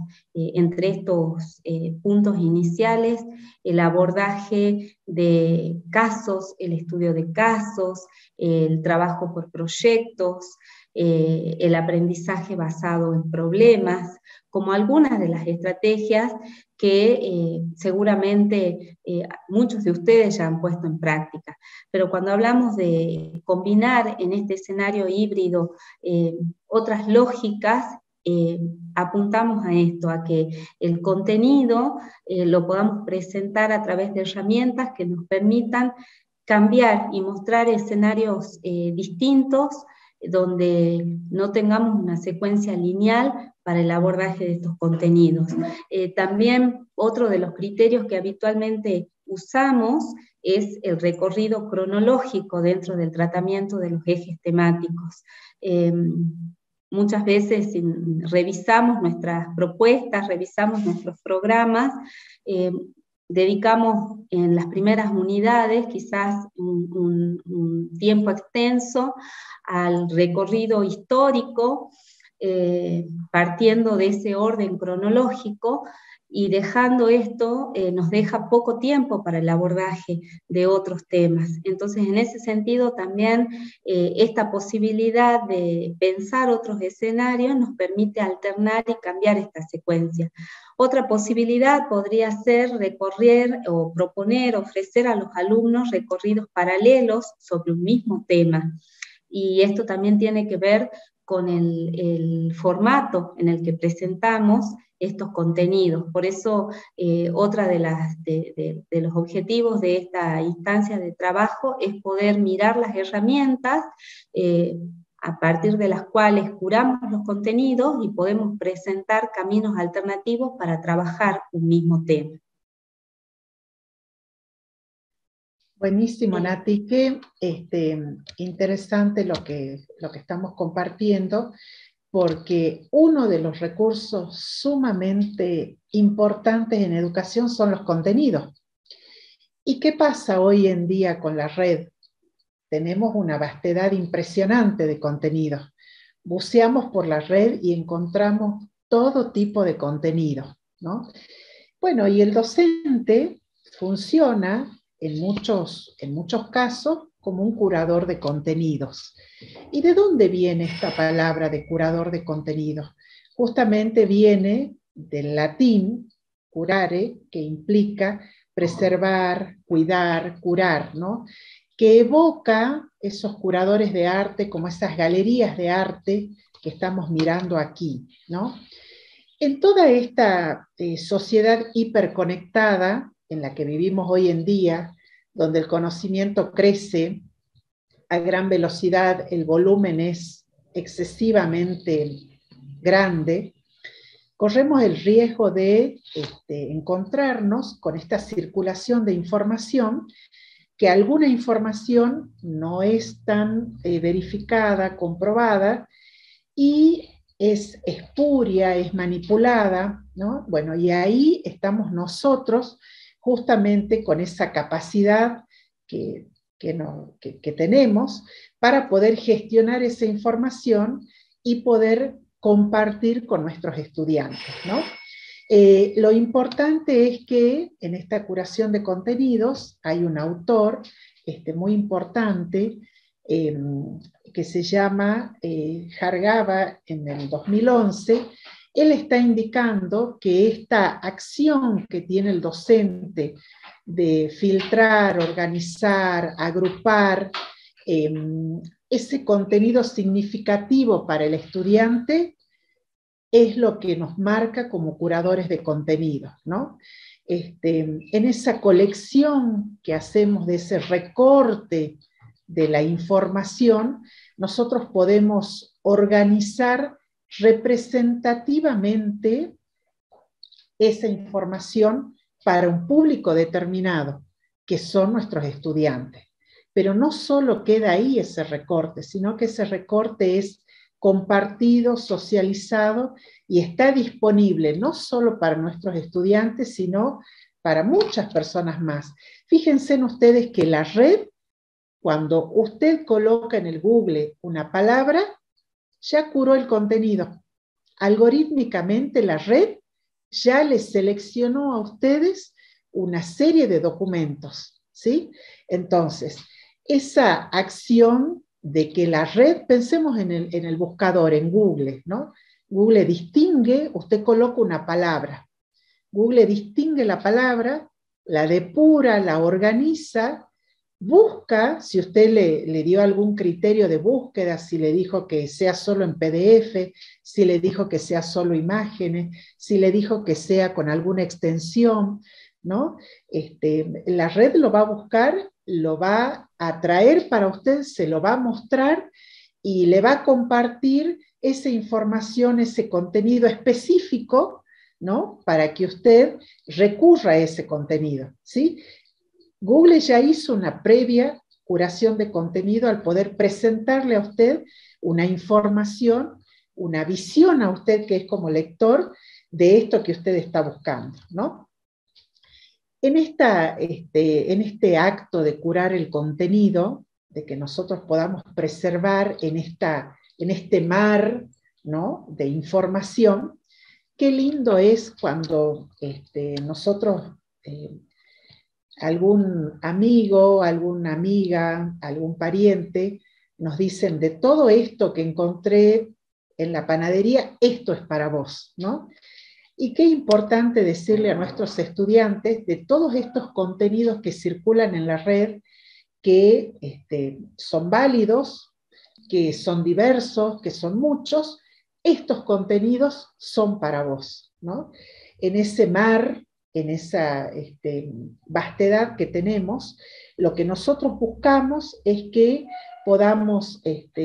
B: estos puntos iniciales, el abordaje de casos, el estudio de casos, el trabajo por proyectos, el aprendizaje basado en problemas, como algunas de las estrategias que seguramente muchos de ustedes ya han puesto en práctica. Pero cuando hablamos de combinar en este escenario híbrido otras lógicas, apuntamos a esto, a que el contenido lo podamos presentar a través de herramientas que nos permitan cambiar y mostrar escenarios distintos, donde no tengamos una secuencia lineal para el abordaje de estos contenidos. También otro de los criterios que habitualmente usamos es el recorrido cronológico dentro del tratamiento de los ejes temáticos. Muchas veces revisamos nuestras propuestas, revisamos nuestros programas, dedicamos en las primeras unidades quizás un tiempo extenso al recorrido histórico, partiendo de ese orden cronológico, y dejando esto nos deja poco tiempo para el abordaje de otros temas. Entonces, en ese sentido también esta posibilidad de pensar otros escenarios nos permite alternar y cambiar esta secuencia. Otra posibilidad podría ser recorrer o proponer, ofrecer a los alumnos recorridos paralelos sobre un mismo tema. Y esto también tiene que ver con el formato en el que presentamos estos contenidos. Por eso, otra de los objetivos de esta instancia de trabajo es poder mirar las herramientas a partir de las cuales curamos los contenidos y podemos presentar caminos alternativos para trabajar un mismo tema.
A: Buenísimo, Nati, qué interesante lo que estamos compartiendo, porque uno de los recursos sumamente importantes en educación son los contenidos. ¿Y qué pasa hoy en día con la red? Tenemos una vastedad impresionante de contenidos. Buceamos por la red y encontramos todo tipo de contenido, ¿no? Bueno, y el docente funciona en muchos casos como un curador de contenidos. ¿Y de dónde viene esta palabra de curador de contenidos? Justamente viene del latín curare, que implica preservar, cuidar, curar, ¿no? Que evoca esos curadores de arte como esas galerías de arte que estamos mirando aquí, ¿no? En toda esta sociedad hiperconectada en la que vivimos hoy en día, donde el conocimiento crece a gran velocidad, el volumen es excesivamente grande, corremos el riesgo de encontrarnos con esta circulación de información, que alguna información no es tan verificada, comprobada, y es espuria, es manipulada, ¿no? Bueno, y ahí estamos nosotros justamente con esa capacidad que tenemos para poder gestionar esa información y poder compartir con nuestros estudiantes, ¿no? Lo importante es que en esta curación de contenidos hay un autor muy importante que se llama Hargava en el 2011. Él está indicando que esta acción que tiene el docente de filtrar, organizar, agrupar, ese contenido significativo para el estudiante es lo que nos marca como curadores de contenidos, ¿no? En esa colección que hacemos de ese recorte de la información, nosotros podemos organizar representativamente esa información para un público determinado, que son nuestros estudiantes. Pero no solo queda ahí ese recorte, sino que ese recorte es compartido, socializado y está disponible no solo para nuestros estudiantes, sino para muchas personas más. Fíjense en ustedes que la red, cuando usted coloca en el Google una palabra, ya curó el contenido. Algorítmicamente la red ya les seleccionó a ustedes una serie de documentos, ¿sí? Entonces, esa acción de que la red, pensemos en el buscador, en Google, ¿no? Google distingue, usted coloca una palabra, Google distingue la palabra, la depura, la organiza, busca, si usted le dio algún criterio de búsqueda, si le dijo que sea solo en PDF, si le dijo que sea solo imágenes, si le dijo que sea con alguna extensión, ¿no? La red lo va a buscar, lo va a traer para usted, se lo va a mostrar y le va a compartir esa información, ese contenido específico, ¿no? Para que usted recurra a ese contenido, ¿sí? Google ya hizo una previa curación de contenido al poder presentarle a usted una información, una visión a usted que es como lector de esto que usted está buscando, ¿no? En este acto de curar el contenido, de que nosotros podamos preservar en este mar, ¿no?, de información, qué lindo es cuando nosotros, algún amigo, alguna amiga, algún pariente, nos dicen, de todo esto que encontré en la panadería, esto es para vos, ¿no? Y qué importante decirle a nuestros estudiantes de todos estos contenidos que circulan en la red, que son válidos, que son diversos, que son muchos, estos contenidos son para vos, ¿no? En ese mar, en esa vastedad que tenemos, lo que nosotros buscamos es que podamos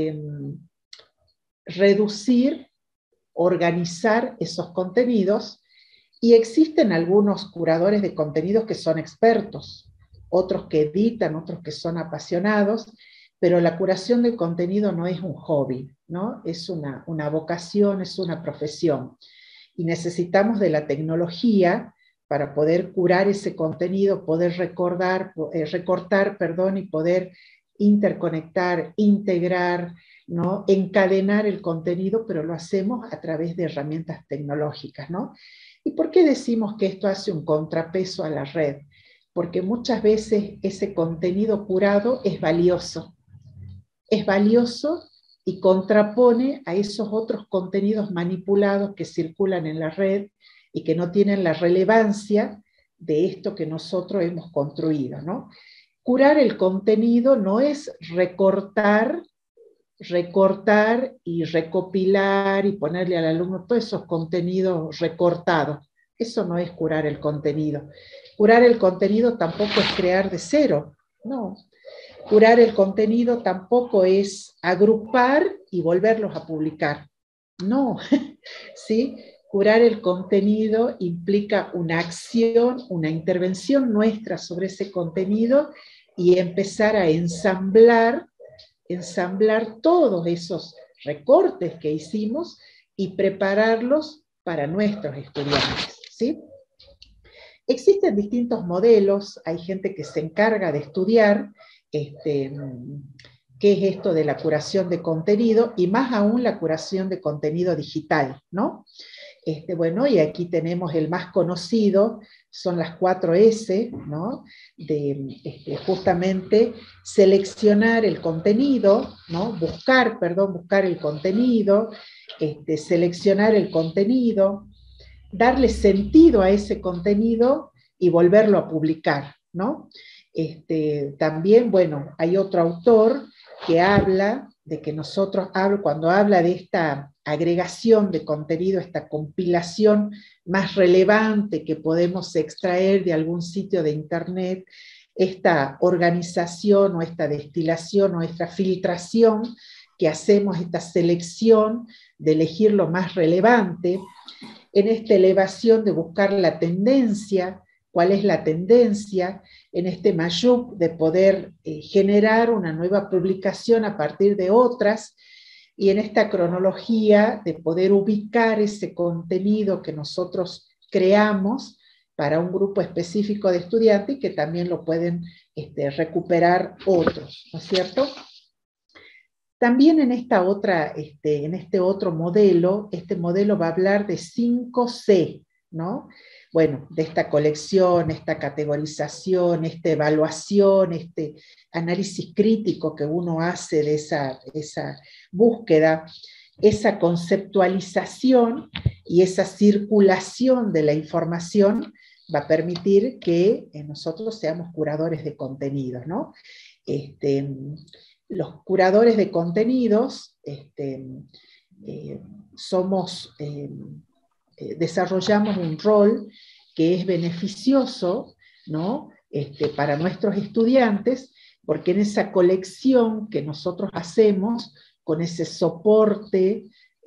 A: reducir, organizar esos contenidos, y existen algunos curadores de contenidos que son expertos, otros que editan, otros que son apasionados, pero la curación del contenido no es un hobby, ¿no? Es una vocación, es una profesión, y necesitamos de la tecnología para poder curar ese contenido, poder recortar, y poder interconectar, integrar, ¿no?, encadenar el contenido, pero lo hacemos a través de herramientas tecnológicas, ¿no? ¿Y por qué decimos que esto hace un contrapeso a la red? Porque muchas veces ese contenido curado es valioso y contrapone a esos otros contenidos manipulados que circulan en la red y que no tienen la relevancia de esto que nosotros hemos construido, ¿no? Curar el contenido no es recortar y recopilar y ponerle al alumno todos esos contenidos recortados. Eso no es curar el contenido. Curar el contenido tampoco es crear de cero, no. Curar el contenido tampoco es agrupar y volverlos a publicar, no. ¿Sí? Curar el contenido implica una acción, una intervención nuestra sobre ese contenido y empezar a ensamblar todos esos recortes que hicimos y prepararlos para nuestros estudiantes, ¿sí? Existen distintos modelos, hay gente que se encarga de estudiar qué es esto de la curación de contenido, y más aún la curación de contenido digital, ¿no? Bueno, y aquí tenemos el más conocido, son las 4S, ¿no? De justamente seleccionar el contenido, ¿no? Buscar el contenido, seleccionar el contenido, darle sentido a ese contenido y volverlo a publicar, ¿no? También, bueno, hay otro autor que habla de que nosotros, cuando habla de esta agregación de contenido, esta compilación más relevante que podemos extraer de algún sitio de internet, esta organización o esta destilación o esta filtración que hacemos, esta selección de elegir lo más relevante, en esta elevación de buscar la tendencia, cuál es la tendencia, en este mayup de poder generar una nueva publicación a partir de otras, y en esta cronología de poder ubicar ese contenido que nosotros creamos para un grupo específico de estudiantes y que también lo pueden recuperar otros, ¿no es cierto? También en esta otra, en este otro modelo, este modelo va a hablar de 5C, ¿no? Bueno, de esta colección, esta categorización, esta evaluación, este análisis crítico que uno hace de esa búsqueda, esa conceptualización y esa circulación de la información va a permitir que nosotros seamos curadores de contenidos, ¿no? Los curadores de contenidos desarrollamos un rol que es beneficioso, ¿no? Para nuestros estudiantes, porque en esa colección que nosotros hacemos, con ese soporte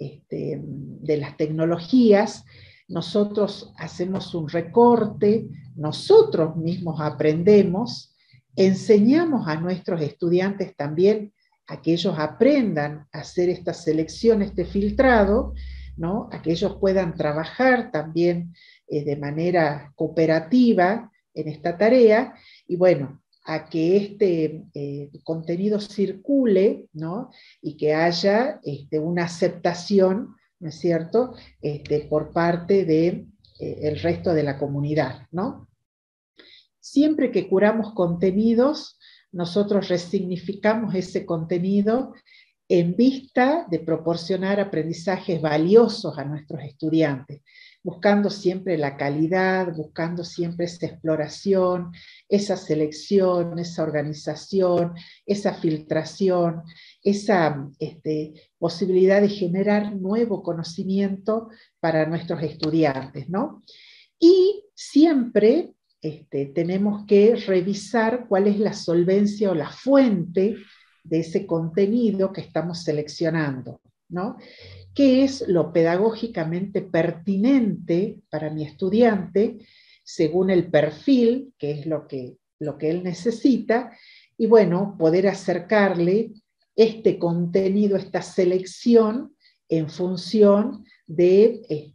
A: de las tecnologías, nosotros hacemos un recorte, nosotros mismos aprendemos, enseñamos a nuestros estudiantes también a que ellos aprendan a hacer esta selección, este filtrado, ¿no? A que ellos puedan trabajar también de manera cooperativa en esta tarea, y bueno, a que este contenido circule, ¿no? Y que haya una aceptación, ¿no es cierto?, por parte de el resto de la comunidad, ¿no? Siempre que curamos contenidos, nosotros resignificamos ese contenido en vista de proporcionar aprendizajes valiosos a nuestros estudiantes, buscando siempre la calidad, buscando siempre esa exploración, esa selección, esa organización, esa filtración, esa posibilidad de generar nuevo conocimiento para nuestros estudiantes, ¿no? Y siempre tenemos que revisar cuál es la solvencia o la fuente de ese contenido que estamos seleccionando, ¿no? ¿Qué es lo pedagógicamente pertinente para mi estudiante según el perfil, que es lo que él necesita? Y bueno, poder acercarle este contenido, esta selección en función de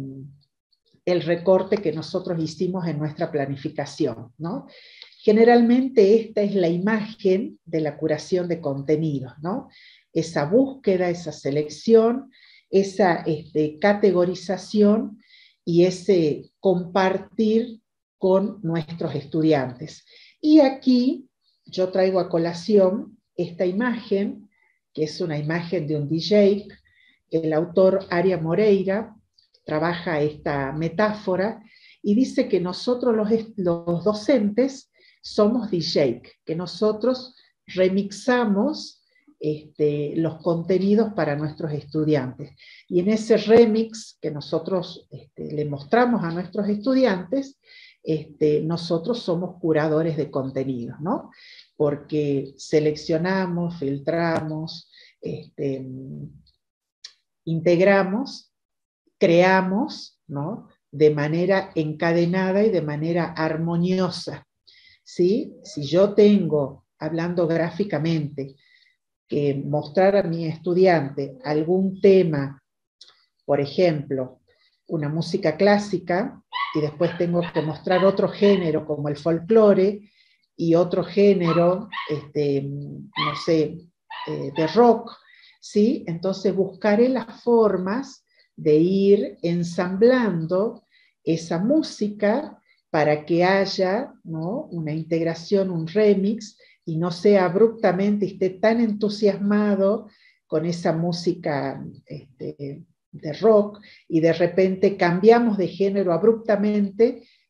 A: el recorte que nosotros hicimos en nuestra planificación, ¿no? Generalmente esta es la imagen de la curación de contenidos, ¿no? Esa búsqueda, esa selección, esa categorización y ese compartir con nuestros estudiantes. Y aquí yo traigo a colación esta imagen, que es una imagen de un DJ. El autor Aria Moreira trabaja esta metáfora y dice que nosotros los docentes somos DJ, que nosotros remixamos los contenidos para nuestros estudiantes. Y en ese remix que nosotros le mostramos a nuestros estudiantes, nosotros somos curadores de contenidos, ¿no? Porque seleccionamos, filtramos, integramos, creamos, ¿no? De manera encadenada y de manera armoniosa, ¿sí? Si yo tengo, hablando gráficamente, que mostrar a mi estudiante algún tema, por ejemplo, una música clásica, y después tengo que mostrar otro género como el folclore, y otro género, no sé, de rock, ¿sí? Entonces buscaré las formas de ir ensamblando esa música para que haya, ¿no?, una integración, un remix, y no sea abruptamente, esté tan entusiasmado con esa música de rock, y de repente cambiamos de género abruptamente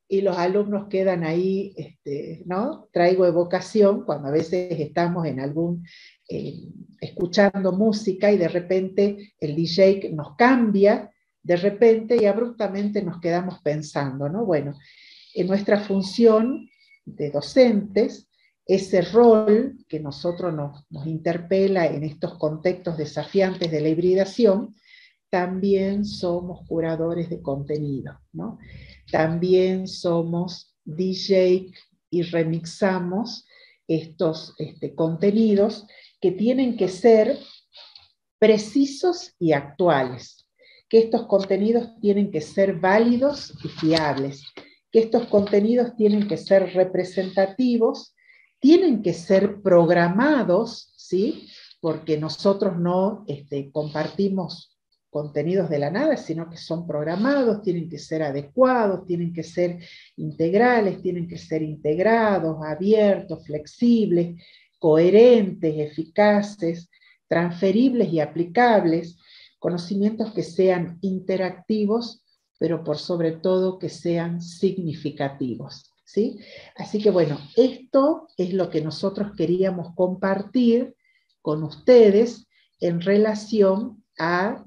A: y los alumnos quedan ahí, ¿no? Traigo evocación cuando a veces estamos en escuchando música y de repente el DJ nos cambia, de repente y abruptamente nos quedamos pensando, ¿no? Bueno, en nuestra función de docentes, ese rol que nosotros nos interpela en estos contextos desafiantes de la hibridación, también somos curadores de contenido, ¿no? También somos DJ y remixamos estos contenidos que tienen que ser precisos y actuales, que estos contenidos tienen que ser válidos y fiables, que estos contenidos tienen que ser representativos, tienen que ser programados, ¿sí? Porque nosotros no compartimos contenidos de la nada, sino que son programados, tienen que ser adecuados, tienen que ser integrales, tienen que ser integrados, abiertos, flexibles, coherentes, eficaces, transferibles y aplicables, conocimientos que sean interactivos, pero por sobre todo que sean significativos, ¿sí? Así que bueno, esto es lo que nosotros queríamos compartir con ustedes en relación a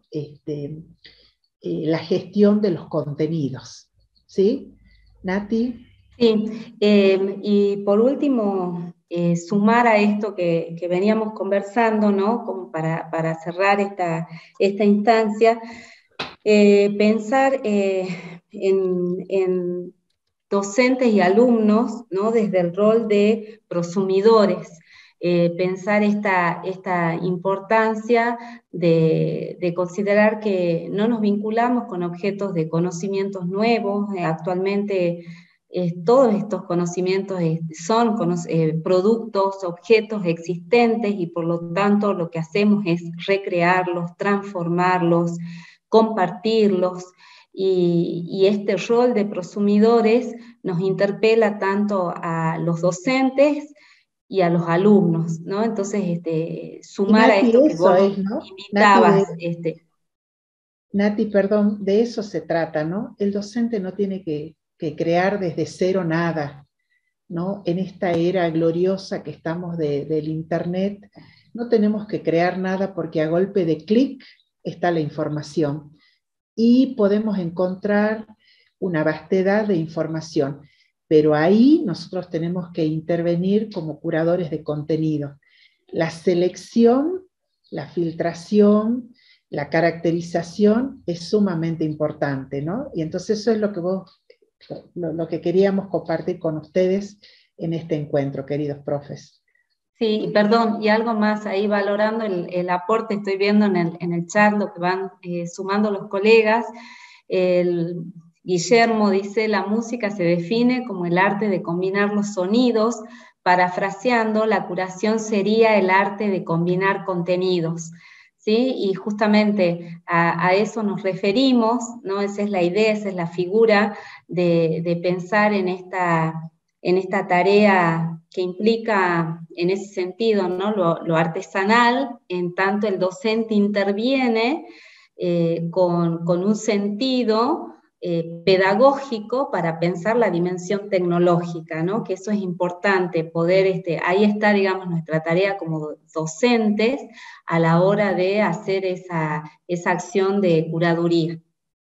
A: la gestión de los contenidos, ¿sí? Nati.
B: Sí, y por último, sumar a esto que veníamos conversando, ¿no? Como para cerrar esta instancia, pensar en docentes y alumnos, ¿no? Desde el rol de prosumidores, pensar esta importancia de considerar que no nos vinculamos con objetos de conocimientos nuevos. Actualmente todos estos conocimientos son productos, objetos existentes, y por lo tanto lo que hacemos es recrearlos, transformarlos, compartirlos, y este rol de prosumidores nos interpela tanto a los docentes y a los alumnos, ¿no? Entonces, sumar
A: Nati,
B: a esto que vos
A: ¿no?
B: invitabas.
A: Nati, perdón, de eso se trata, ¿no? El docente no tiene que crear desde cero nada, ¿no? En esta era gloriosa que estamos del Internet, no tenemos que crear nada porque a golpe de clic está la información y podemos encontrar una vastedad de información, pero ahí nosotros tenemos que intervenir como curadores de contenido. La selección, la filtración, la caracterización es sumamente importante, ¿no? Y entonces eso es lo que queríamos compartir con ustedes en este encuentro, queridos profes.
B: Sí, perdón, y algo más ahí valorando el aporte, estoy viendo en el chat lo que van sumando los colegas. Guillermo dice: la música se define como el arte de combinar los sonidos. Parafraseando, la curación sería el arte de combinar contenidos, ¿sí? Y justamente a eso nos referimos, ¿no? Esa es la idea, esa es la figura de pensar en esta tarea que implica, en ese sentido, ¿no? lo artesanal, en tanto el docente interviene con un sentido pedagógico para pensar la dimensión tecnológica, ¿no? Que eso es importante, poder, ahí está, digamos, nuestra tarea como docentes a la hora de hacer esa acción de curaduría.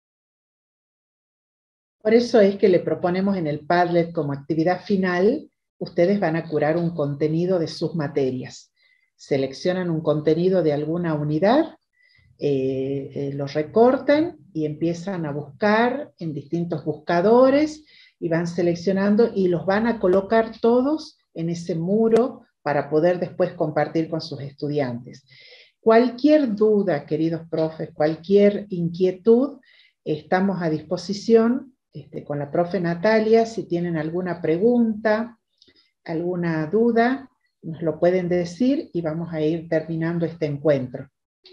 A: Por eso es que le proponemos en el Padlet como actividad final, ustedes van a curar un contenido de sus materias. Seleccionan un contenido de alguna unidad, los recortan y empiezan a buscar en distintos buscadores y van seleccionando y los van a colocar todos en ese muro para poder después compartir con sus estudiantes. Cualquier duda, queridos profes, cualquier inquietud, estamos a disposición con la profe Natalia. Si tienen alguna pregunta, alguna duda, nos lo pueden decir y vamos a ir terminando este encuentro.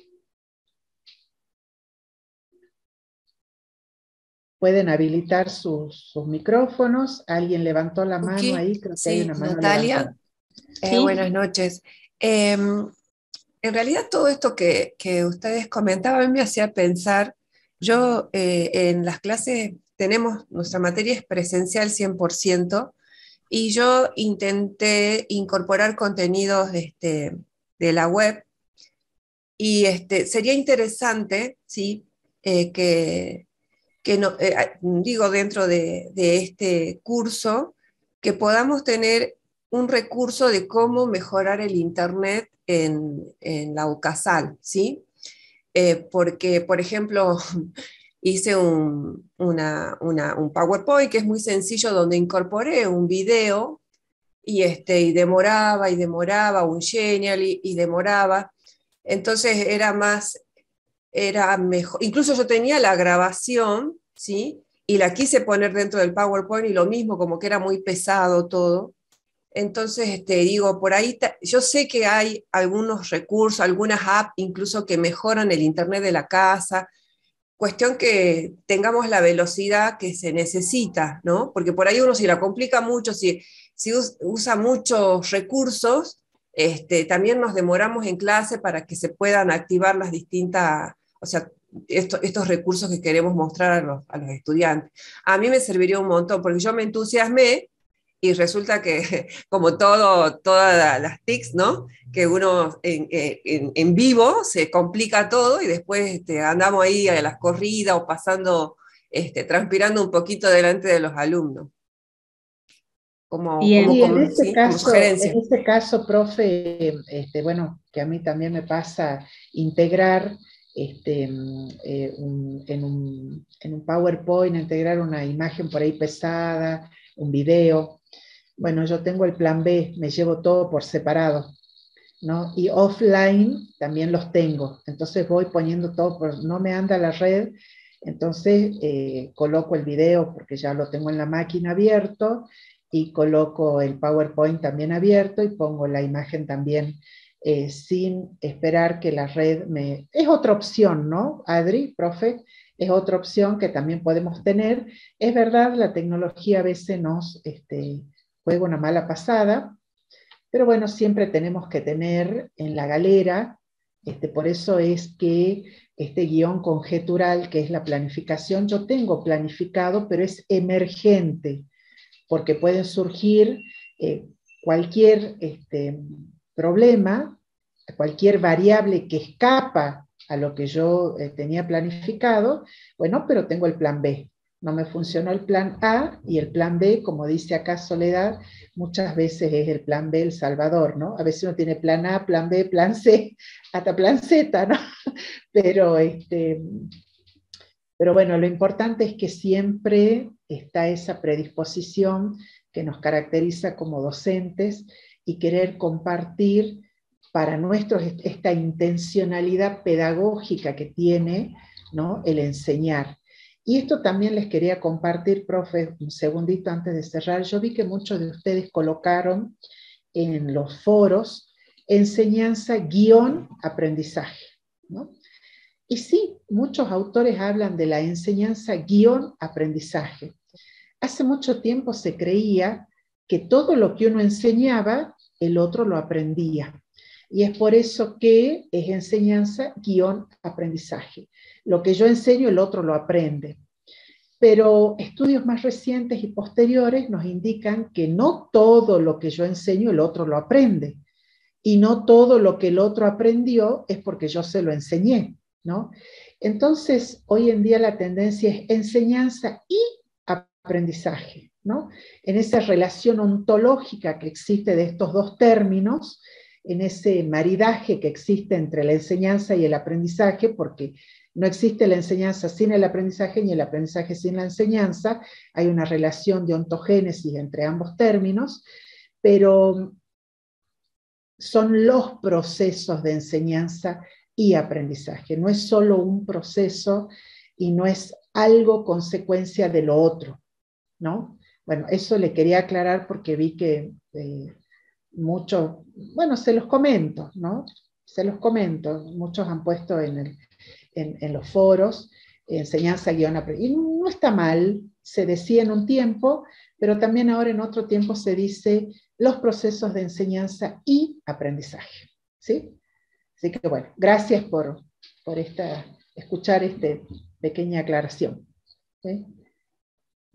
A: Pueden habilitar sus micrófonos. Alguien levantó la mano ahí, creo que hay una mano
C: Natalia.
A: ¿Sí?
C: Buenas noches. En realidad todo esto que ustedes comentaban me hacía pensar, yo en las clases nuestra materia es presencial 100%, y yo intenté incorporar contenidos de la web, y sería interesante, ¿sí? que no, digo, dentro de este curso, que podamos tener un recurso de cómo mejorar el Internet en la UCASAL, ¿sí? Porque, por ejemplo, hice un PowerPoint que es muy sencillo, donde incorporé un video y demoraba, un Genial y demoraba. Entonces era mejor. Incluso yo tenía la grabación, ¿sí? Y la quise poner dentro del PowerPoint y lo mismo, como que era muy pesado todo. Entonces, digo, por ahí, yo sé que hay algunos recursos, algunas apps incluso que mejoran el Internet de la casa, cuestión que tengamos la velocidad que se necesita, ¿no? Porque por ahí uno si la complica mucho, si usa muchos recursos, también nos demoramos en clase para que se puedan activar las distintas, o sea, estos recursos que queremos mostrar a los estudiantes. A mí me serviría un montón, porque yo me entusiasmé y resulta que, como todas las TICs, ¿no? Que uno en vivo se complica todo y después andamos ahí a las corridas o pasando, transpirando un poquito delante de los alumnos.
A: En
C: sugerencia.
A: este caso, profe, bueno, que a mí también me pasa integrar en un PowerPoint, integrar una imagen por ahí pesada, un video. Bueno, yo tengo el plan B, me llevo todo por separado, ¿no? Y offline también los tengo, entonces voy poniendo todo, no me anda la red, entonces coloco el video porque ya lo tengo en la máquina abierto, y coloco el PowerPoint también abierto y pongo la imagen también sin esperar que la red me... Es otra opción, ¿no, Adri, profe? Es otra opción que también podemos tener. Es verdad, la tecnología a veces nos juega una mala pasada, pero bueno, siempre tenemos que tener en la galera, por eso es que este guión conjetural, que es la planificación, yo tengo planificado, pero es emergente, porque pueden surgir cualquier problema, cualquier variable que escapa a lo que yo tenía planificado, bueno, pero tengo el plan B. No me funcionó el plan A, y el plan B, como dice acá Soledad, muchas veces es el plan B el salvador, ¿no? A veces uno tiene plan A, plan B, plan C, hasta plan Z, ¿no? Pero bueno, lo importante es que siempre está esa predisposición que nos caracteriza como docentes y querer compartir para nosotros esta intencionalidad pedagógica que tiene, ¿no?, el enseñar. Y esto también les quería compartir, profe, un segundito antes de cerrar. Yo vi que muchos de ustedes colocaron en los foros enseñanza-aprendizaje, ¿no? Y sí, muchos autores hablan de la enseñanza-aprendizaje. Hace mucho tiempo se creía que todo lo que uno enseñaba, el otro lo aprendía. Y es por eso que es enseñanza-aprendizaje. Lo que yo enseño, el otro lo aprende. Pero estudios más recientes y posteriores nos indican que no todo lo que yo enseño, el otro lo aprende. Y no todo lo que el otro aprendió es porque yo se lo enseñé, ¿no? Entonces, hoy en día la tendencia es enseñanza y aprendizaje, ¿no? En esa relación ontológica que existe de estos dos términos, en ese maridaje que existe entre la enseñanza y el aprendizaje, porque no existe la enseñanza sin el aprendizaje, ni el aprendizaje sin la enseñanza, hay una relación de ontogénesis entre ambos términos, pero son los procesos de enseñanza y aprendizaje, no es solo un proceso y no es algo consecuencia de lo otro, ¿no? Bueno, eso le quería aclarar porque vi que muchos, bueno, se los comento, ¿no? Se los comento, muchos han puesto en los foros enseñanza-aprendizaje, y no está mal, se decía en un tiempo, pero también ahora en otro tiempo se dice los procesos de enseñanza y aprendizaje, ¿sí? Así que bueno, gracias por escuchar esta pequeña aclaración, ¿sí?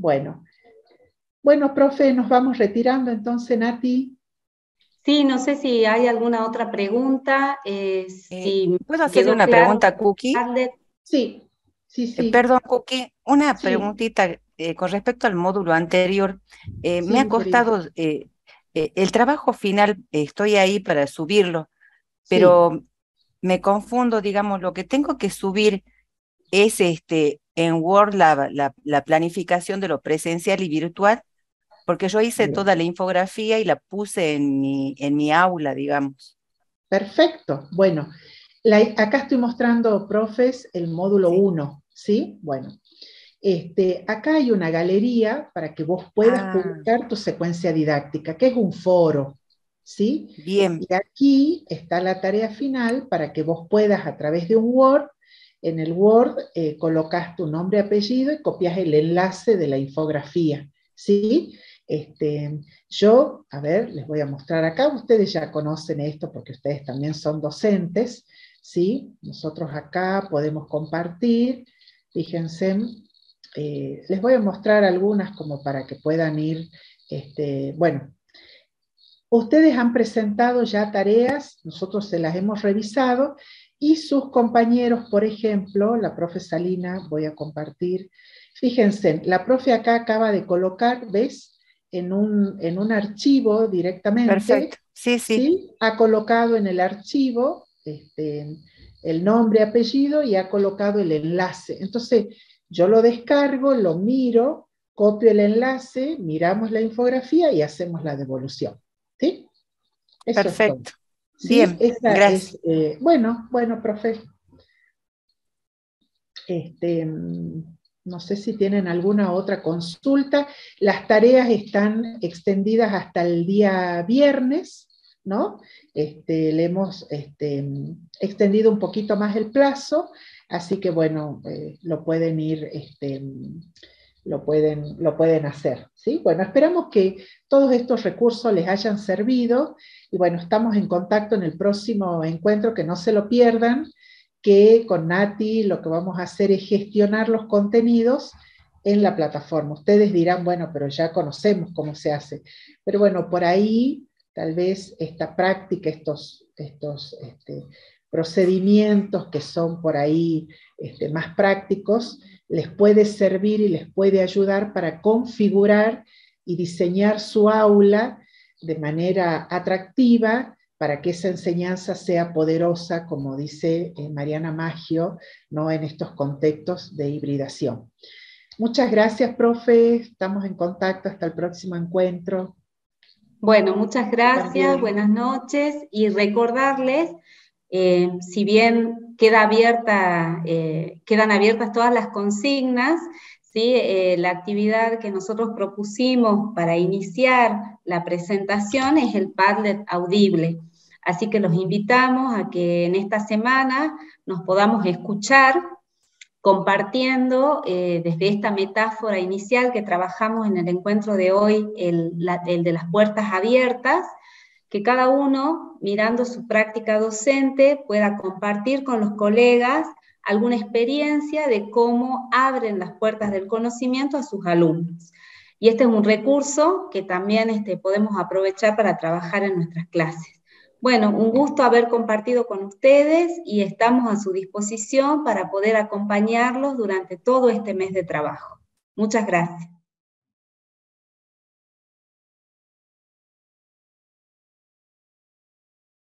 A: Bueno, profe, nos vamos retirando entonces, Nati.
B: Sí, no sé si hay alguna otra pregunta.
L: ¿Puedo hacerle una pregunta, Cookie?
A: Sí.
L: Perdón, Cookie, una preguntita con respecto al módulo anterior. Me ha costado, el trabajo final, estoy ahí para subirlo, pero me confundo, digamos, lo que tengo que subir es en Word la planificación de lo presencial y virtual, porque yo hice toda la infografía y la puse en mi aula, digamos.
A: Perfecto. Bueno, acá estoy mostrando, profes, el módulo 1, ¿sí? Bueno, acá hay una galería para que vos puedas publicar tu secuencia didáctica, que es un foro, ¿sí?
L: Bien.
A: Y aquí está la tarea final para que vos puedas, a través de un Word, en el Word colocas tu nombre y apellido y copias el enlace de la infografía, ¿sí? Yo, a ver, les voy a mostrar acá, ustedes ya conocen esto porque ustedes también son docentes, ¿sí? Nosotros acá podemos compartir, fíjense, les voy a mostrar algunas como para que puedan ir, bueno, ustedes han presentado ya tareas, nosotros se las hemos revisado, y sus compañeros, por ejemplo, la profe Salina, voy a compartir, fíjense, la profe acá acaba de colocar, ¿ves? En un archivo directamente.
L: Perfecto, sí.
A: Ha colocado en el archivo el nombre, apellido y ha colocado el enlace. Entonces, yo lo descargo, lo miro, copio el enlace, miramos la infografía y hacemos la devolución. ¿Sí? Eso
L: perfecto.
A: Es todo. ¿Sí?
L: Bien, gracias.
A: Bueno, profe. No sé si tienen alguna otra consulta. Las tareas están extendidas hasta el día viernes, ¿no? Le hemos extendido un poquito más el plazo, así que bueno, lo pueden ir, lo pueden hacer, ¿sí? Bueno, esperamos que todos estos recursos les hayan servido, y bueno, estamos en contacto en el próximo encuentro, que no se lo pierdan, que con Nati lo que vamos a hacer es gestionar los contenidos en la plataforma. Ustedes dirán, bueno, pero ya conocemos cómo se hace. Pero bueno, por ahí, tal vez esta práctica, estos procedimientos que son por ahí más prácticos, les puede servir y les puede ayudar para configurar y diseñar su aula de manera atractiva, para que esa enseñanza sea poderosa, como dice Mariana Maggio, ¿no? En estos contextos de hibridación. Muchas gracias, profe. Estamos en contacto. Hasta el próximo encuentro.
B: Bueno, muchas gracias. Buenas noches. Y recordarles, si bien quedan abiertas todas las consignas, ¿sí? La actividad que nosotros propusimos para iniciar la presentación es el Padlet audible. Así que los invitamos a que en esta semana nos podamos escuchar compartiendo desde esta metáfora inicial que trabajamos en el encuentro de hoy, el de las puertas abiertas, que cada uno, mirando su práctica docente, pueda compartir con los colegas alguna experiencia de cómo abren las puertas del conocimiento a sus alumnos. Y este es un recurso que también podemos aprovechar para trabajar en nuestras clases. Bueno, un gusto haber compartido con ustedes y estamos a su disposición para poder acompañarlos durante todo este mes de trabajo. Muchas gracias.